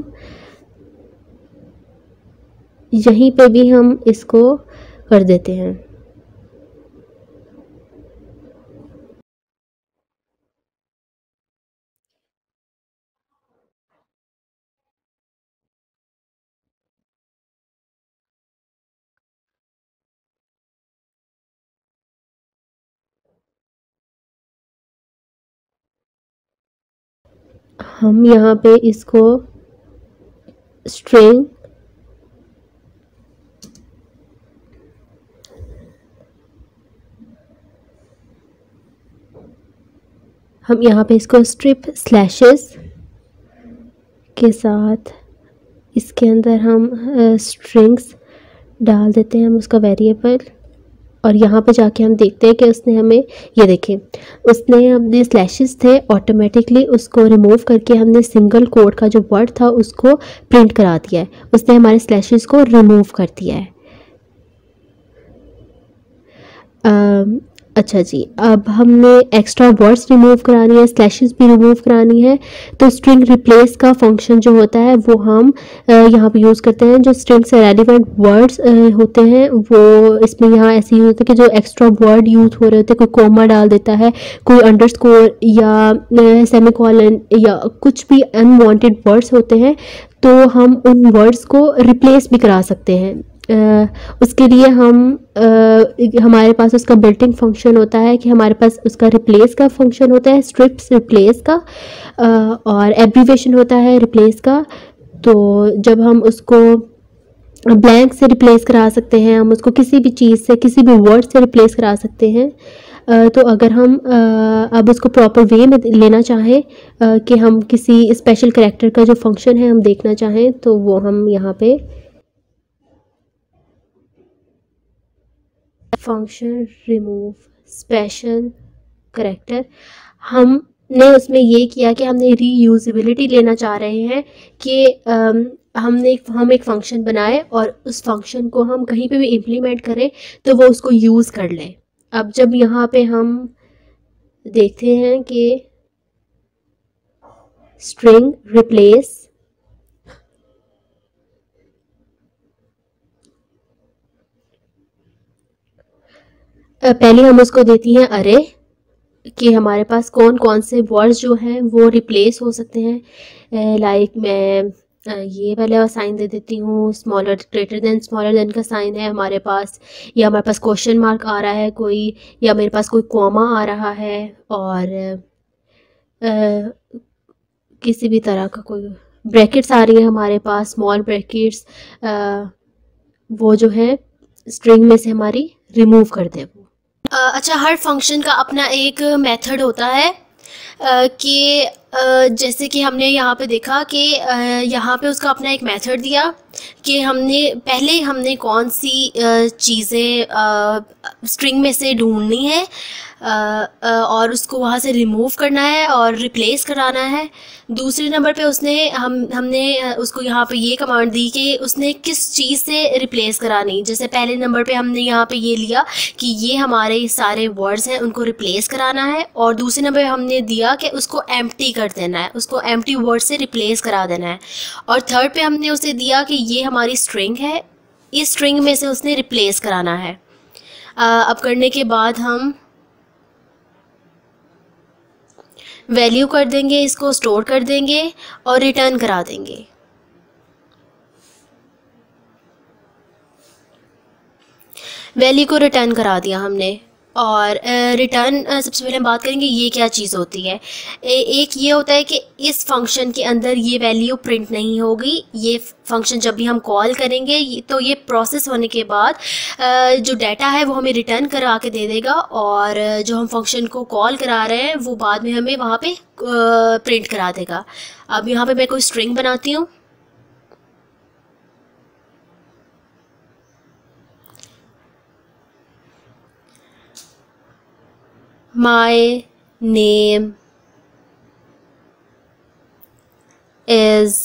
यहीं पे भी हम इसको कर देते हैं। हम यहाँ पे इसको स्ट्रिंग स्ट्रिप स्लैशेस के साथ इसके अंदर हम स्ट्रिंग्स डाल देते हैं, हम उसका वेरिएबल, और यहाँ पे जाके हम देखते हैं कि उसने हमें, ये देखें उसने अपने स्लैशेस थे ऑटोमेटिकली उसको रिमूव करके हमने सिंगल कोड का जो वर्ड था उसको प्रिंट करा दिया है, उसने हमारे स्लैशेस को रिमूव कर दिया है। अच्छा जी, अब हमने एक्स्ट्रा वर्ड्स रिमूव करानी है, स्लैशेस भी रिमूव करानी है, तो स्ट्रिंग रिप्लेस का फंक्शन जो होता है वो हम यहाँ पे यूज़ करते हैं। जो स्ट्रिंग से रेलिवेंट वर्ड्स होते हैं वो इसमें यहाँ ऐसे यूज़ होता है कि जो एक्स्ट्रा वर्ड यूज़ हो रहे होते हैं, कोई कोमा डाल देता है, कोई अंडरस्कोर या सेमीकोलन या कुछ भी अनवांटेड वर्ड्स होते हैं, तो हम उन वर्ड्स को रिप्लेस भी करा सकते हैं। उसके लिए हम हमारे पास उसका बिल्ट इन फंक्शन होता है कि हमारे पास उसका रिप्लेस का फंक्शन होता है, स्ट्रिप्स रिप्लेस का, और एब्रीवेशन होता है रिप्लेस का। तो जब हम उसको ब्लैंक से रिप्लेस करा सकते हैं, हम उसको किसी भी चीज़ से, किसी भी वर्ड से रिप्लेस करा सकते हैं। तो अगर हम अब उसको प्रॉपर वे में लेना चाहें कि हम किसी स्पेशल कैरेक्टर का जो फंक्शन है हम देखना चाहें, तो वो हम यहाँ पे फंक्शन रिमूव स्पेशल कैरेक्टर, हमने उसमें ये किया कि हमने रीयूजेबिलिटी लेना चाह रहे हैं कि हम एक फंक्शन बनाए और उस फंक्शन को हम कहीं पे भी इम्प्लीमेंट करें तो वो उसको यूज़ कर लें। अब जब यहाँ पे हम देखते हैं कि स्ट्रिंग रिप्लेस, पहले हम उसको देती हैं अरे कि हमारे पास कौन कौन से वर्ड्स जो हैं वो रिप्लेस हो सकते हैं। लाइक मैं ये वाला साइन दे देती हूँ, स्मॉलर ग्रेटर देन का साइन है हमारे पास, या हमारे पास क्वेश्चन मार्क आ रहा है कोई, या मेरे पास कोई कॉमा आ रहा है, और किसी भी तरह का कोई ब्रैकेट्स आ रही है हमारे पास, स्मॉल ब्रैकेट्स, वो जो है स्ट्रिंग में से हमारी रिमूव कर दे वो। अच्छा, हर फंक्शन का अपना एक मेथड होता है कि जैसे कि हमने यहाँ पे देखा कि यहाँ पे उसका अपना एक मेथड दिया कि हमने कौन सी चीज़ें स्ट्रिंग में से ढूंढनी है और उसको वहाँ से रिमूव करना है और रिप्लेस कराना है। दूसरे नंबर पे हमने उसको यहाँ पे ये कमांड दी कि उसने किस चीज़ से रिप्लेस करानी। जैसे पहले नंबर पे हमने यहाँ पे ये लिया कि ये हमारे सारे वर्ड्स हैं उनको रिप्लेस कराना है, और दूसरे नंबर पे हमने दिया कि उसको एम्प्टी कर देना है, उसको एम्प्टी वर्ड से रिप्लेस करा देना है, और थर्ड पे हमने उसे दिया कि ये हमारी स्ट्रिंग है, इस स्ट्रिंग में से उसने रिप्लेस कराना है। अब करने के बाद हम वैल्यू कर देंगे, इसको स्टोर कर देंगे और रिटर्न करा देंगे। वैल्यू को रिटर्न करा दिया हमने, और रिटर्न सबसे पहले हम बात करेंगे ये क्या चीज़ होती है। एक ये होता है कि इस फंक्शन के अंदर ये वैल्यू प्रिंट नहीं होगी। ये फंक्शन जब भी हम कॉल करेंगे तो ये प्रोसेस होने के बाद जो डाटा है वो हमें रिटर्न करा के दे देगा, और जो हम फंक्शन को कॉल करा रहे हैं वो बाद में हमें वहाँ पे प्रिंट करा देगा। अब यहाँ पे मैं कोई स्ट्रिंग बनाती हूँ। My name is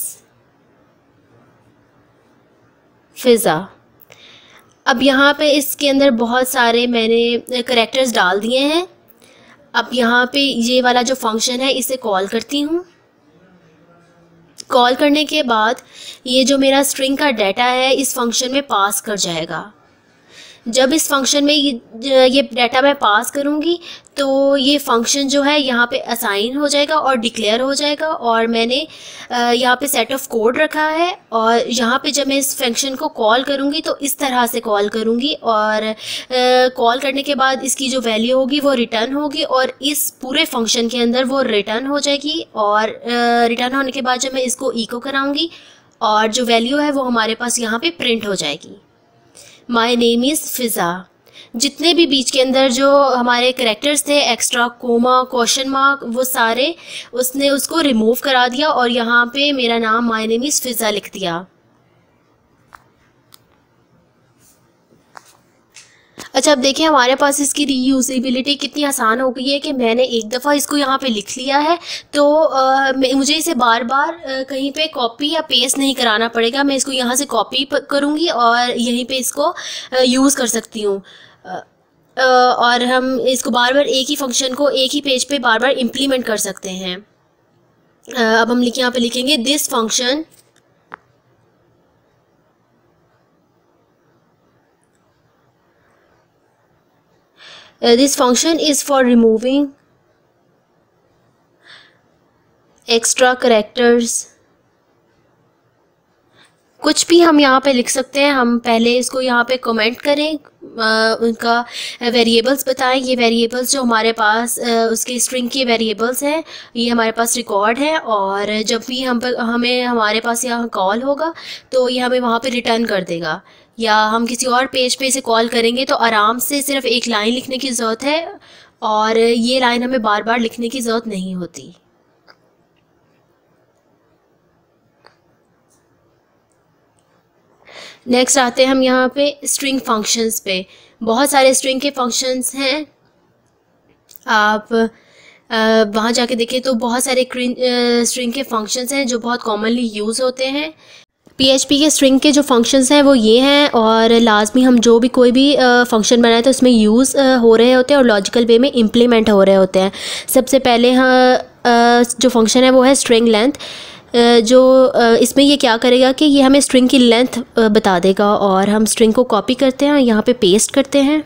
फिज़ा। अब यहाँ पे इसके अंदर बहुत सारे मैंने करैक्टर्स डाल दिए हैं। अब यहाँ पे ये वाला जो फंक्शन है इसे कॉल करती हूँ। कॉल करने के बाद ये जो मेरा स्ट्रिंग का डाटा है इस फंक्शन में पास कर जाएगा। जब इस फंक्शन में ये डाटा मैं पास करूँगी तो ये फंक्शन जो है यहाँ पे असाइन हो जाएगा और डिक्लेयर हो जाएगा, और मैंने यहाँ पे सेट ऑफ कोड रखा है, और यहाँ पे जब मैं इस फंक्शन को कॉल करूँगी तो इस तरह से कॉल करूँगी, और कॉल करने के बाद इसकी जो वैल्यू होगी वो रिटर्न होगी, और इस पूरे फंक्शन के अंदर वो रिटर्न हो जाएगी, और रिटर्न होने के बाद जब मैं इसको इको कराऊँगी और जो वैल्यू है वो हमारे पास यहाँ पे प्रिंट हो जाएगी। My name is Fiza. जितने भी बीच के अंदर जो हमारे करैक्टर्स थे, एक्स्ट्रा, कोमा, क्वेश्चन मार्क, वो सारे उसने उसको रिमूव करा दिया और यहाँ पे मेरा नाम माई नेम इज़ फ़िज़ा लिख दिया। अच्छा, अब देखिए हमारे पास इसकी रीयूजेबिलिटी कितनी आसान हो गई है कि मैंने एक दफ़ा इसको यहाँ पे लिख लिया है तो मुझे इसे बार बार कहीं पे कॉपी या पेस्ट नहीं कराना पड़ेगा। मैं इसको यहाँ से कॉपी करूँगी और यहीं पे इसको यूज़ कर सकती हूँ, और हम इसको बार बार एक ही फंक्शन को एक ही पेज पे बार बार इम्प्लीमेंट कर सकते हैं। अब हम यहाँ पे लिखेंगे this function this function is for removing extra characters कुछ भी हम यहाँ पे लिख सकते हैं। हम पहले इसको यहाँ पे कमेंट करें, उनका वेरिएबल्स बताएं। ये वेरिएबल्स जो हमारे पास उसके स्ट्रिंग के वेरिएबल्स हैं, ये हमारे पास रिकॉर्ड है, और जब भी हमें हमारे पास यहाँ कॉल होगा तो ये हमें वहाँ पे रिटर्न कर देगा। या हम किसी और पेज पे इसे कॉल करेंगे तो आराम से सिर्फ एक लाइन लिखने की ज़रूरत है, और ये लाइन हमें बार बार लिखने की ज़रूरत नहीं होती। नेक्स्ट आते हैं हम यहाँ पे स्ट्रिंग फंक्शंस पे। बहुत सारे स्ट्रिंग के फंक्शंस हैं, आप वहाँ जाके देखें तो बहुत सारे स्ट्रिंग के फंक्शंस हैं जो बहुत कॉमनली यूज़ होते हैं। PHP के स्ट्रिंग के जो फंक्शंस हैं वो ये हैं, और लाजमी हम जो भी कोई भी फंक्शन बनाए तो उसमें यूज़ हो रहे होते हैं और लॉजिकल वे में इम्प्लीमेंट हो रहे होते हैं। सबसे पहले जो फंक्शन है वो है स्ट्रिंग लेंथ। जो इसमें ये क्या करेगा कि ये हमें स्ट्रिंग की लेंथ बता देगा, और हम स्ट्रिंग को कॉपी करते हैं, यहाँ पे पेस्ट करते हैं,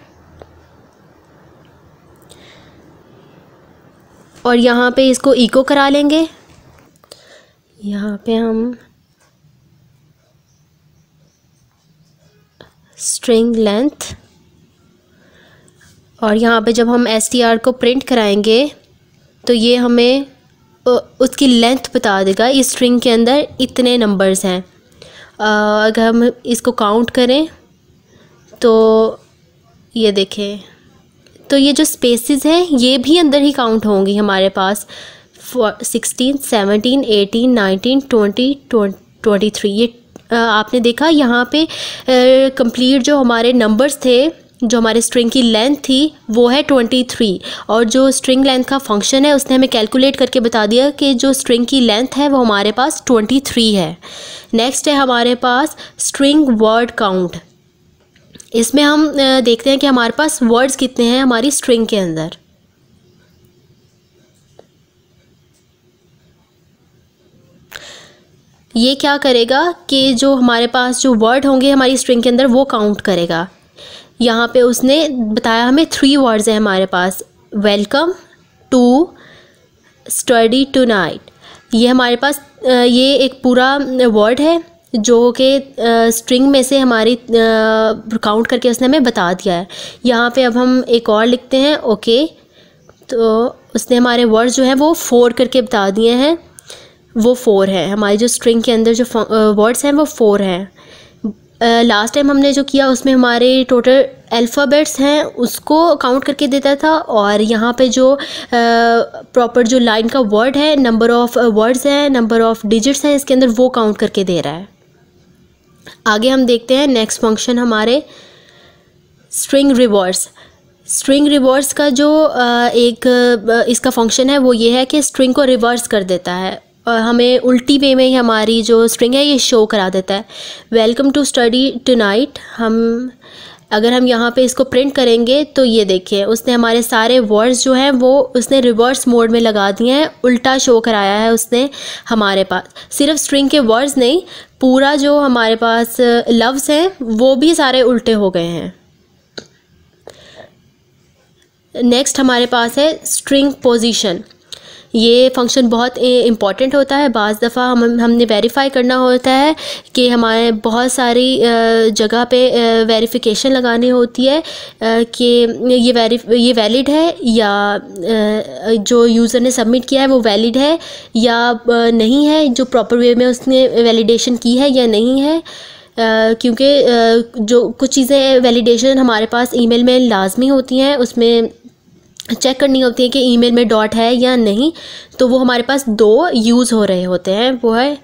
और यहाँ पे इसको इको करा लेंगे। यहाँ पे हम स्ट्रिंग लेंथ, और यहाँ पे जब हम str को प्रिंट कराएंगे तो ये हमें उसकी लेंथ बता देगा। इस स्ट्रिंग के अंदर इतने नंबर्स हैं। अगर हम इसको काउंट करें तो ये देखें, तो ये जो स्पेसेस हैं ये भी अंदर ही काउंट होंगी हमारे पास। 16, 17, 18, 19, 20, 23। ये आपने देखा यहाँ पे कंप्लीट जो हमारे नंबर्स थे, जो हमारे स्ट्रिंग की लेंथ थी वो है 23, और जो स्ट्रिंग लेंथ का फंक्शन है उसने हमें कैलकुलेट करके बता दिया कि जो स्ट्रिंग की लेंथ है वो हमारे पास 23 है। नेक्स्ट है हमारे पास स्ट्रिंग वर्ड काउंट। इसमें हम देखते हैं कि हमारे पास वर्ड्स कितने हैं हमारी स्ट्रिंग के अंदर। ये क्या करेगा कि जो हमारे पास जो वर्ड होंगे हमारी स्ट्रिंग के अंदर वो काउंट करेगा। यहाँ पे उसने बताया हमें 3 वर्ड्स हैं हमारे पास, वेलकम, टू, स्टडी टुनाइट। ये हमारे पास ये एक पूरा वर्ड है जो कि स्ट्रिंग में से हमारी काउंट करके उसने हमें बता दिया है। यहाँ पे अब हम एक और लिखते हैं ओके, तो उसने हमारे वर्ड्स जो हैं वो 4 करके बता दिए हैं। वो 4 है, हमारी जो स्ट्रिंग के अंदर जो वर्ड्स हैं वो 4 हैं। लास्ट टाइम हमने जो किया उसमें हमारे टोटल अल्फ़ाबेट्स हैं उसको काउंट करके देता था, और यहाँ पे जो प्रॉपर जो लाइन का वर्ड है, नंबर ऑफ़ वर्ड्स हैं, नंबर ऑफ़ डिजिट्स हैं इसके अंदर, वो काउंट करके दे रहा है। आगे हम देखते हैं नेक्स्ट फंक्शन हमारे स्ट्रिंग रिवर्स। स्ट्रिंग रिवर्स का जो इसका फंक्शन है वो ये है कि स्ट्रिंग को रिवर्स कर देता है, हमें उल्टी वे में ही हमारी जो स्ट्रिंग है ये शो करा देता है। वेलकम टू स्टडी टुनाइट, अगर हम यहाँ पे इसको प्रिंट करेंगे तो ये देखिए उसने हमारे सारे वर्ड्स जो हैं वो उसने रिवर्स मोड में लगा दिए हैं, उल्टा शो कराया है उसने हमारे पास। सिर्फ स्ट्रिंग के वर्ड्स नहीं, पूरा जो हमारे पास लफ्ज़ हैं वो भी सारे उल्टे हो गए हैं। नेक्स्ट हमारे पास है स्ट्रिंग पोजीशन। ये फंक्शन बहुत इम्पॉर्टेंट होता है। बाज़ दफ़ा हमने वेरीफ़ाई करना होता है कि हमारे बहुत सारी जगह पे वेरिफिकेशन लगानी होती है कि ये वैलिड है या जो यूज़र ने सबमिट किया है वो वैलिड है या नहीं है, जो प्रॉपर वे में उसने वैलिडेशन की है या नहीं है। क्योंकि जो कुछ चीज़ें वैलिडेशन हमारे पास ईमेल में लाजमी होती हैं, उसमें चेक करनी होती है कि ईमेल में डॉट है या नहीं, तो वो हमारे पास 2 यूज़ हो रहे होते हैं। वो है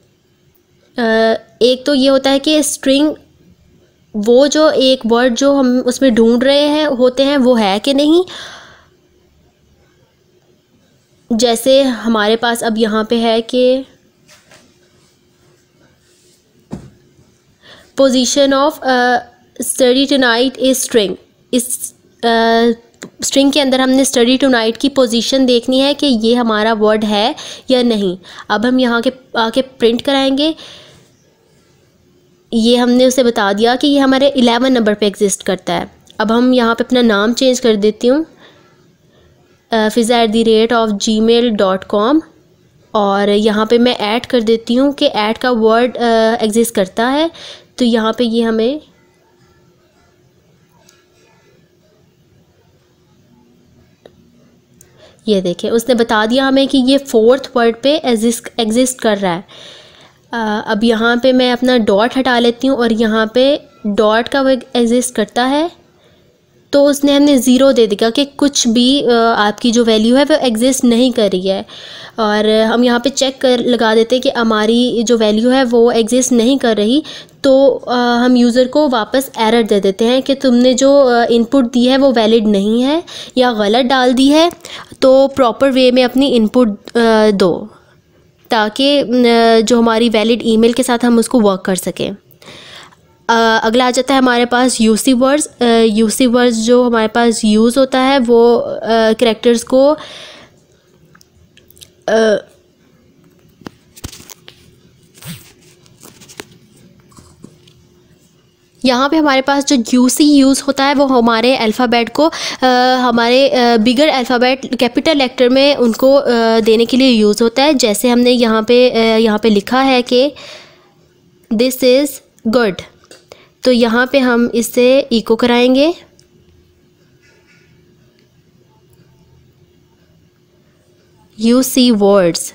एक तो ये होता है कि स्ट्रिंग वो जो एक वर्ड जो हम उसमें ढूंढ रहे हैं होते हैं वो है कि नहीं। जैसे हमारे पास अब यहाँ पे है कि position of study tonight is string. इस स्ट्रिंग के अंदर हमने स्टडी टुनाइट की पोजीशन देखनी है कि ये हमारा वर्ड है या नहीं। अब हम यहाँ के आके प्रिंट कराएंगे, ये हमने उसे बता दिया कि ये हमारे 11 नंबर पे एग्जिस्ट करता है। अब हम यहाँ पे अपना नाम चेंज कर देती हूँ, fiza@gmail.com, और यहाँ पे मैं ऐड कर देती हूँ कि ऐड का वर्ड एग्जिस्ट करता है। तो यहाँ पे ये हमें ये देखें उसने बता दिया हमें कि ये फोर्थ वर्ड पे एग्जिस्ट कर रहा है। अब यहाँ पे मैं अपना डॉट हटा लेती हूँ और यहाँ पे डॉट का वर्ड एग्जिस्ट करता है तो उसने हमने ज़ीरो दे दिया कि कुछ भी आपकी जो वैल्यू है वो एग्जिस्ट नहीं कर रही है। और हम यहाँ पे चेक कर लगा देते हैं कि हमारी जो वैल्यू है वो एग्जिस्ट नहीं कर रही, तो हम यूज़र को वापस एरर दे देते हैं कि तुमने जो इनपुट दी है वो वैलिड नहीं है या गलत डाल दी है, तो प्रॉपर वे में अपनी इनपुट दो ताकि जो हमारी वैलिड ईमेल के साथ हम उसको वर्क कर सकें। अगला आ जाता है हमारे पास यूसी वर्ड्स। यूसी वर्ड्स जो हमारे पास यूज़ होता है वो कैरेक्टर्स को यहाँ पे हमारे पास जो यूसी यूज़ होता है वो हमारे अल्फ़ाबेट को हमारे बिगर अल्फ़ाबेट कैपिटल लेटर में उनको देने के लिए यूज़ होता है। जैसे हमने यहाँ पे लिखा है कि दिस इज़ गुड, तो यहाँ पे हम इससे इको कराएंगे। यू सी वर्ड्स,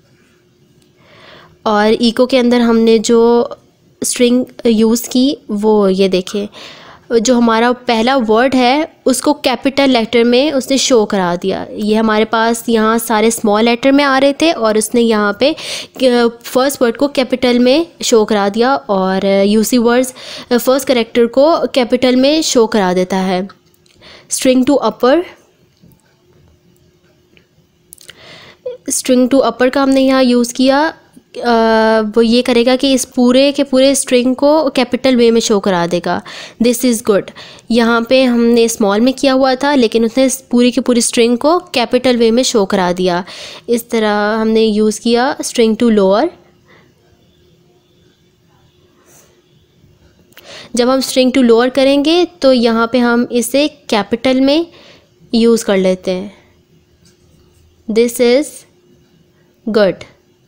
और इको के अंदर हमने जो स्ट्रिंग यूज़ की वो ये देखें, जो हमारा पहला वर्ड है उसको कैपिटल लेटर में उसने शो करा दिया। ये हमारे पास यहाँ सारे स्मॉल लेटर में आ रहे थे और उसने यहाँ पे फर्स्ट वर्ड को कैपिटल में शो करा दिया, और यूसी वर्ड्स फर्स्ट कैरेक्टर को कैपिटल में शो करा देता है। String to upper, string to upper का हमने यहाँ यूज़ किया। वो ये करेगा कि इस पूरे के पूरे स्ट्रिंग को कैपिटल वे में शो करा देगा। दिस इज़ गुड, यहाँ पे हमने स्मॉल में किया हुआ था लेकिन उसने पूरी की पूरी स्ट्रिंग को कैपिटल वे में शो करा दिया। इस तरह हमने यूज़ किया स्ट्रिंग टू लोअर। जब हम स्ट्रिंग टू लोअर करेंगे तो यहाँ पे हम इसे कैपिटल में यूज़ कर लेते हैं। This is good.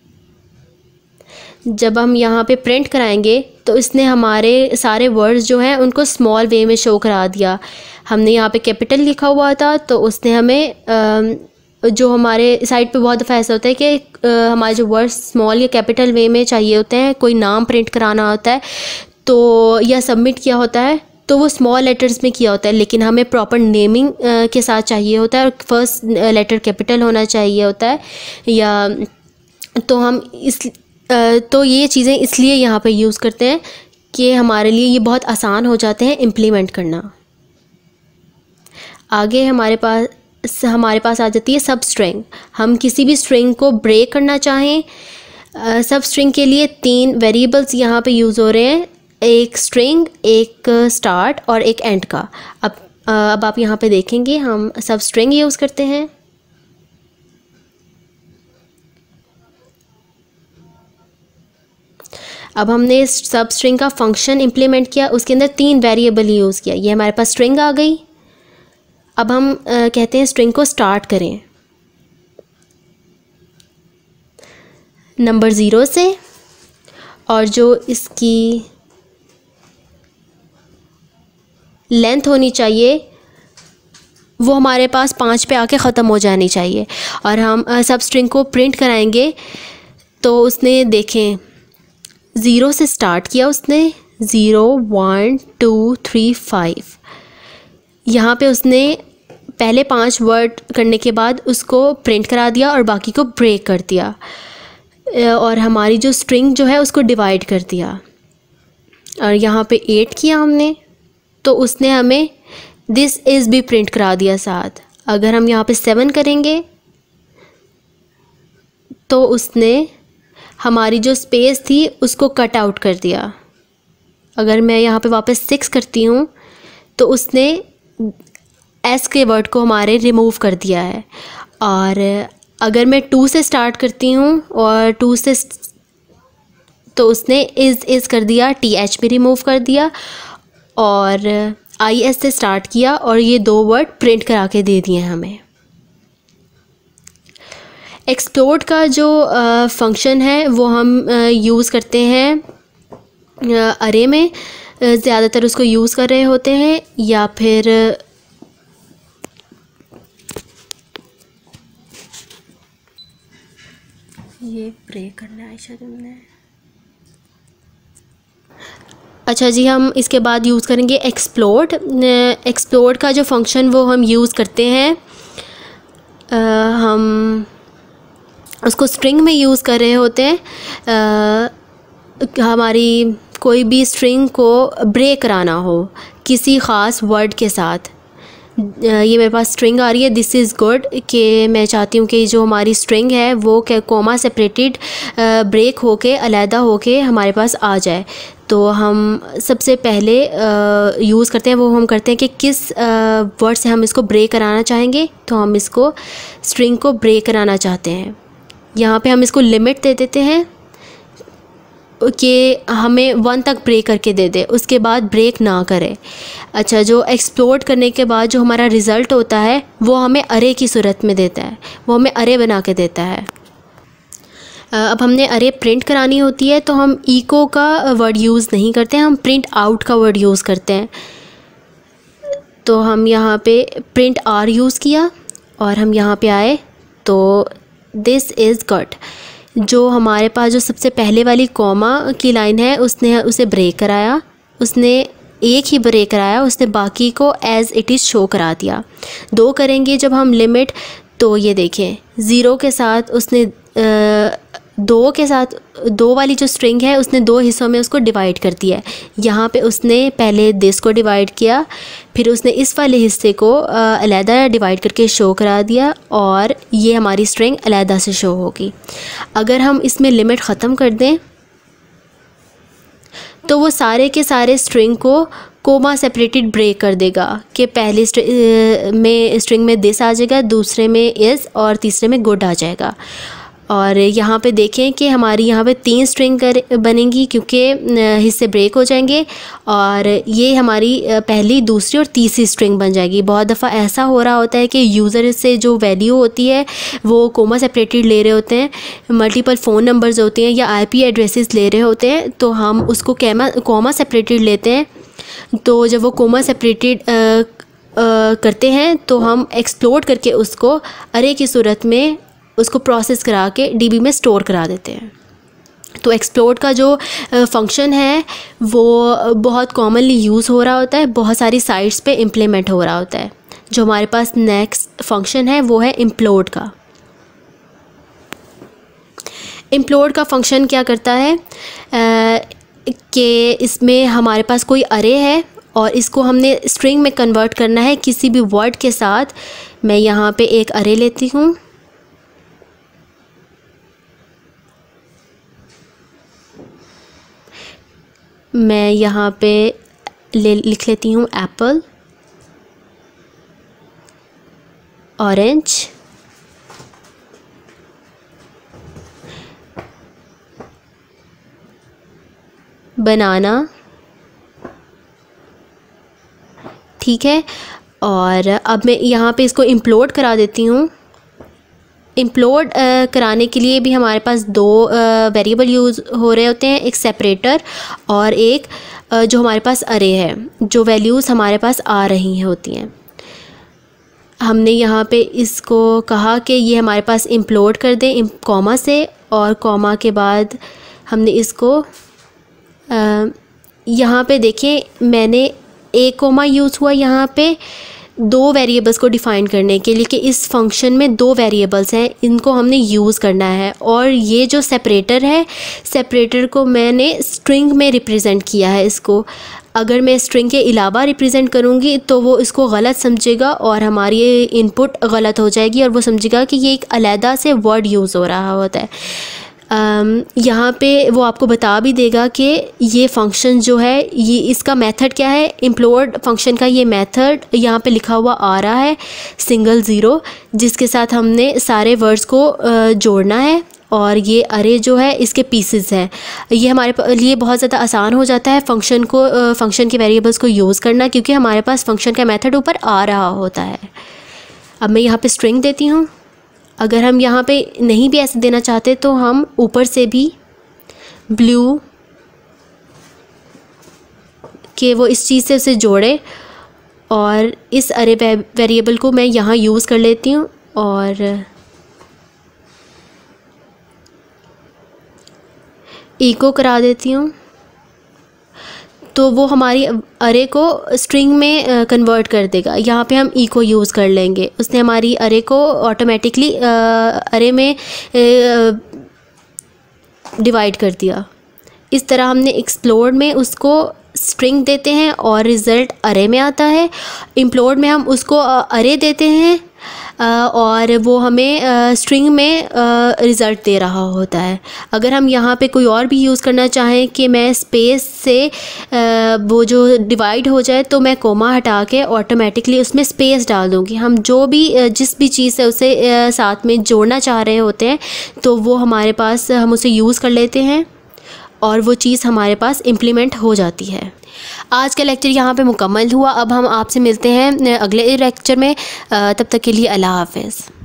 जब हम यहाँ पे प्रिंट कराएंगे तो इसने हमारे सारे वर्ड्स जो हैं उनको स्मॉल वे में शो करा दिया। हमने यहाँ पे कैपिटल लिखा हुआ था तो उसने हमें जो हमारे साइड पे बहुत दफ़ा ऐसा होता है कि हमारे जो वर्ड्स स्मॉल या कैपिटल वे में चाहिए होते हैं, कोई नाम प्रिंट कराना होता है तो या सबमिट किया होता है तो वो स्मॉल लेटर्स में किया होता है, लेकिन हमें प्रॉपर नेमिंग के साथ चाहिए होता है और फर्स्ट लेटर कैपिटल होना चाहिए होता है। या तो हम तो ये चीज़ें इसलिए यहाँ पे यूज़ करते हैं कि हमारे लिए ये बहुत आसान हो जाते हैं इम्प्लीमेंट करना। आगे हमारे पास आ जाती है सब स्ट्रिंग। हम किसी भी स्ट्रिंग को ब्रेक करना चाहें, सब स्ट्रिंग के लिए 3 वेरिएबल्स यहाँ पे यूज़ हो रहे हैं, एक स्ट्रिंग, एक स्टार्ट और एक एंड का। अब आप यहाँ पे देखेंगे हम सब स्ट्रिंग यूज़ करते हैं। अब हमने सब स्ट्रिंग का फंक्शन इम्प्लीमेंट किया, उसके अंदर 3 वेरिएबल यूज़ किया। ये हमारे पास स्ट्रिंग आ गई। अब हम कहते हैं स्ट्रिंग को स्टार्ट करें नंबर 0 से, और जो इसकी लेंथ होनी चाहिए वो हमारे पास 5 पे आके ख़त्म हो जानी चाहिए। और हम सब स्ट्रिंग को प्रिंट कराएंगे तो उसने देखें 0 से स्टार्ट किया, उसने 0 1 2 3 5। यहाँ पे उसने पहले 5 वर्ड करने के बाद उसको प्रिंट करा दिया और बाकी को ब्रेक कर दिया, और हमारी जो स्ट्रिंग जो है उसको डिवाइड कर दिया। और यहाँ पे 8 किया हमने तो उसने हमें दिस इज़ भी प्रिंट करा दिया साथ। अगर हम यहाँ पे 7 करेंगे तो उसने हमारी जो स्पेस थी उसको कट आउट कर दिया। अगर मैं यहाँ पे वापस 6 करती हूँ तो उसने एस के वर्ड को हमारे रिमूव कर दिया है। और अगर मैं 2 से स्टार्ट करती हूँ और 2 से तो उसने इज़ कर दिया, TH भी रिमूव कर दिया, और IS से स्टार्ट किया और ये 2 वर्ड प्रिंट करा के दे दिए हमें। एक्सप्लोड का जो फंक्शन है वो हम यूज़ करते हैं अरे में, ज़्यादातर उसको यूज़ कर रहे होते हैं, या फिर ये ब्रेक करना है आयशा तुमने। अच्छा जी, हम इसके बाद यूज़ करेंगे एक्सप्लोड। एक्सप्लोड का जो फंक्शन वो हम यूज़ करते हैं, हम उसको स्ट्रिंग में यूज़ कर रहे होते हैं। हमारी कोई भी स्ट्रिंग को ब्रेक कराना हो किसी ख़ास वर्ड के साथ। ये मेरे पास स्ट्रिंग आ रही है दिस इज़ गुड, कि मैं चाहती हूँ कि जो हमारी स्ट्रिंग है वो कोमा सेपरेटेड ब्रेक होके अलहदा होके हमारे पास आ जाए। तो हम सबसे पहले यूज़ करते हैं, वो हम करते हैं कि किस वर्ड से हम इसको ब्रेक कराना चाहेंगे। तो हम इसको स्ट्रिंग को ब्रेक कराना चाहते हैं, यहाँ पे हम इसको लिमिट दे देते हैं कि हमें 1 तक ब्रेक करके दे दे, उसके बाद ब्रेक ना करे। अच्छा, जो एक्सप्लोड करने के बाद जो हमारा रिज़ल्ट होता है वो हमें अरे की सूरत में देता है, वो हमें अरे बना के देता है। अब हमने अरे प्रिंट करानी होती है तो हम इको का वर्ड यूज़ नहीं करते हैं, हम प्रिंट आउट का वर्ड यूज़ करते हैं। तो हम यहाँ पे प्रिंट आर यूज़ किया और हम यहाँ पे आए तो दिस इज़ गुड। जो हमारे पास जो सबसे पहले वाली कॉमा की लाइन है उसने उसे ब्रेक कराया, उसने एक ही ब्रेक कराया, उसने बाकी को एज़ इट इज़ शो करा दिया। 2 करेंगे जब हम लिमिट, तो ये देखें 0 के साथ उसने 2 के साथ 2 वाली जो स्ट्रिंग है उसने 2 हिस्सों में उसको डिवाइड कर दिया है। यहाँ पे उसने पहले दिस को डिवाइड किया, फिर उसने इस वाले हिस्से को अलहदा डिवाइड करके शो करा दिया और ये हमारी स्ट्रिंग अलहदा से शो होगी। अगर हम इसमें लिमिट ख़त्म कर दें तो वो सारे के सारे स्ट्रिंग को कोमा सेपरेटेड ब्रेक कर देगा कि पहली स्ट्रिंग में दिस आ जाएगा, दूसरे में इज़ और तीसरे में गुड आ जाएगा। और यहाँ पे देखें कि हमारी यहाँ पे 3 स्ट्रिंग बनेंगी क्योंकि हिस्से ब्रेक हो जाएंगे और ये हमारी पहली, दूसरी और तीसरी स्ट्रिंग बन जाएगी। बहुत दफ़ा ऐसा हो रहा होता है कि यूज़र से जो वैल्यू होती है वो कोमा सेपरेटेड ले रहे होते हैं, मल्टीपल फ़ोन नंबर्स होते हैं या आईपी एड्रेसेस ले रहे होते हैं, तो हम उसको कोमा सेपरेटेड लेते हैं। तो जब वो कोमा सेपरेटेड करते हैं तो हम एक्सप्लोड करके उसको अरे की सूरत में उसको प्रोसेस करा के डीबी में स्टोर करा देते हैं। तो एक्सप्लोड का जो फंक्शन है वो बहुत कॉमनली यूज़ हो रहा होता है, बहुत सारी साइट्स पे इम्प्लीमेंट हो रहा होता है। जो हमारे पास नेक्स्ट फंक्शन है वो है इम्प्लोड का। इम्प्लोड का फंक्शन क्या करता है कि इसमें हमारे पास कोई अरे है और इसको हमने स्ट्रिंग में कन्वर्ट करना है किसी भी वर्ड के साथ। मैं यहाँ पे एक अरे लेती हूँ, मैं यहाँ पे लिख लेती हूँ एप्पल, ऑरेंज, बनाना, ठीक है। और अब मैं यहाँ पे इसको इम्प्लोड करा देती हूँ। इम्प्लोड कराने के लिए भी हमारे पास 2 वेरिएबल यूज़ हो रहे होते हैं, एक सेपरेटर और एक जो हमारे पास अरे है, जो वैल्यूज़ हमारे पास आ रही होती हैं। हमने यहाँ पे इसको कहा कि ये हमारे पास इम्प्लोड कर दें कॉमा से, और कॉमा के बाद हमने इसको यहाँ पे देखें मैंने एक कॉमा यूज़ हुआ यहाँ पे 2 वेरिएबल्स को डिफ़ाइन करने के लिए कि इस फंक्शन में 2 वेरिएबल्स हैं, इनको हमने यूज़ करना है। और ये जो सेपरेटर है, सेपरेटर को मैंने स्ट्रिंग में रिप्रेजेंट किया है इसको। अगर मैं स्ट्रिंग के अलावा रिप्रेजेंट करूँगी तो वो इसको गलत समझेगा और हमारी इनपुट गलत हो जाएगी और वो समझेगा कि ये एक अलहदा से वर्ड यूज़ हो रहा होता है। यहाँ पे वो आपको बता भी देगा कि ये फंक्शन जो है ये इसका मेथड क्या है। इम्प्लोड फंक्शन का ये मेथड यहाँ पे लिखा हुआ आ रहा है #0, जिसके साथ हमने सारे वर्ड्स को जोड़ना है। और ये अरे जो है इसके पीसेस हैं। ये हमारे लिए बहुत ज़्यादा आसान हो जाता है फंक्शन के वेरिएबल्स को यूज़ करना, क्योंकि हमारे पास फंक्शन का मेथड ऊपर आ रहा होता है। अब मैं यहाँ पे स्ट्रिंग देती हूँ अगर हम यहाँ पे नहीं भी ऐसे देना चाहते तो हम ऊपर से भी ब्लू के वो इस चीज़ से उसे जोड़े, और इस अरे वेरिएबल को मैं यहाँ यूज़ कर लेती हूँ और इको करा देती हूँ, तो वो हमारी अरे को स्ट्रिंग में कन्वर्ट कर देगा। यहाँ पे हम इको यूज़ कर लेंगे, उसने हमारी अरे को ऑटोमेटिकली अरे में डिवाइड कर दिया। इस तरह हमने एक्सप्लोड में उसको स्ट्रिंग देते हैं और रिज़ल्ट अरे में आता है। इम्प्लोड में हम उसको अरे देते हैं और वो हमें स्ट्रिंग में रिज़ल्ट दे रहा होता है। अगर हम यहाँ पे कोई और भी यूज़ करना चाहें कि मैं स्पेस से वो जो डिवाइड हो जाए, तो मैं कोमा हटा के ऑटोमेटिकली उसमें स्पेस डाल दूँगी। हम जो भी जिस भी चीज़ से उसे साथ में जोड़ना चाह रहे होते हैं तो वो हमारे पास हम उसे यूज़ कर लेते हैं और वो चीज़ हमारे पास इम्प्लीमेंट हो जाती है। आज का लेक्चर यहाँ पे मुकम्मल हुआ। अब हम आपसे मिलते हैं अगले लेक्चर में। तब तक के लिए अल्लाह हाफ़िज़।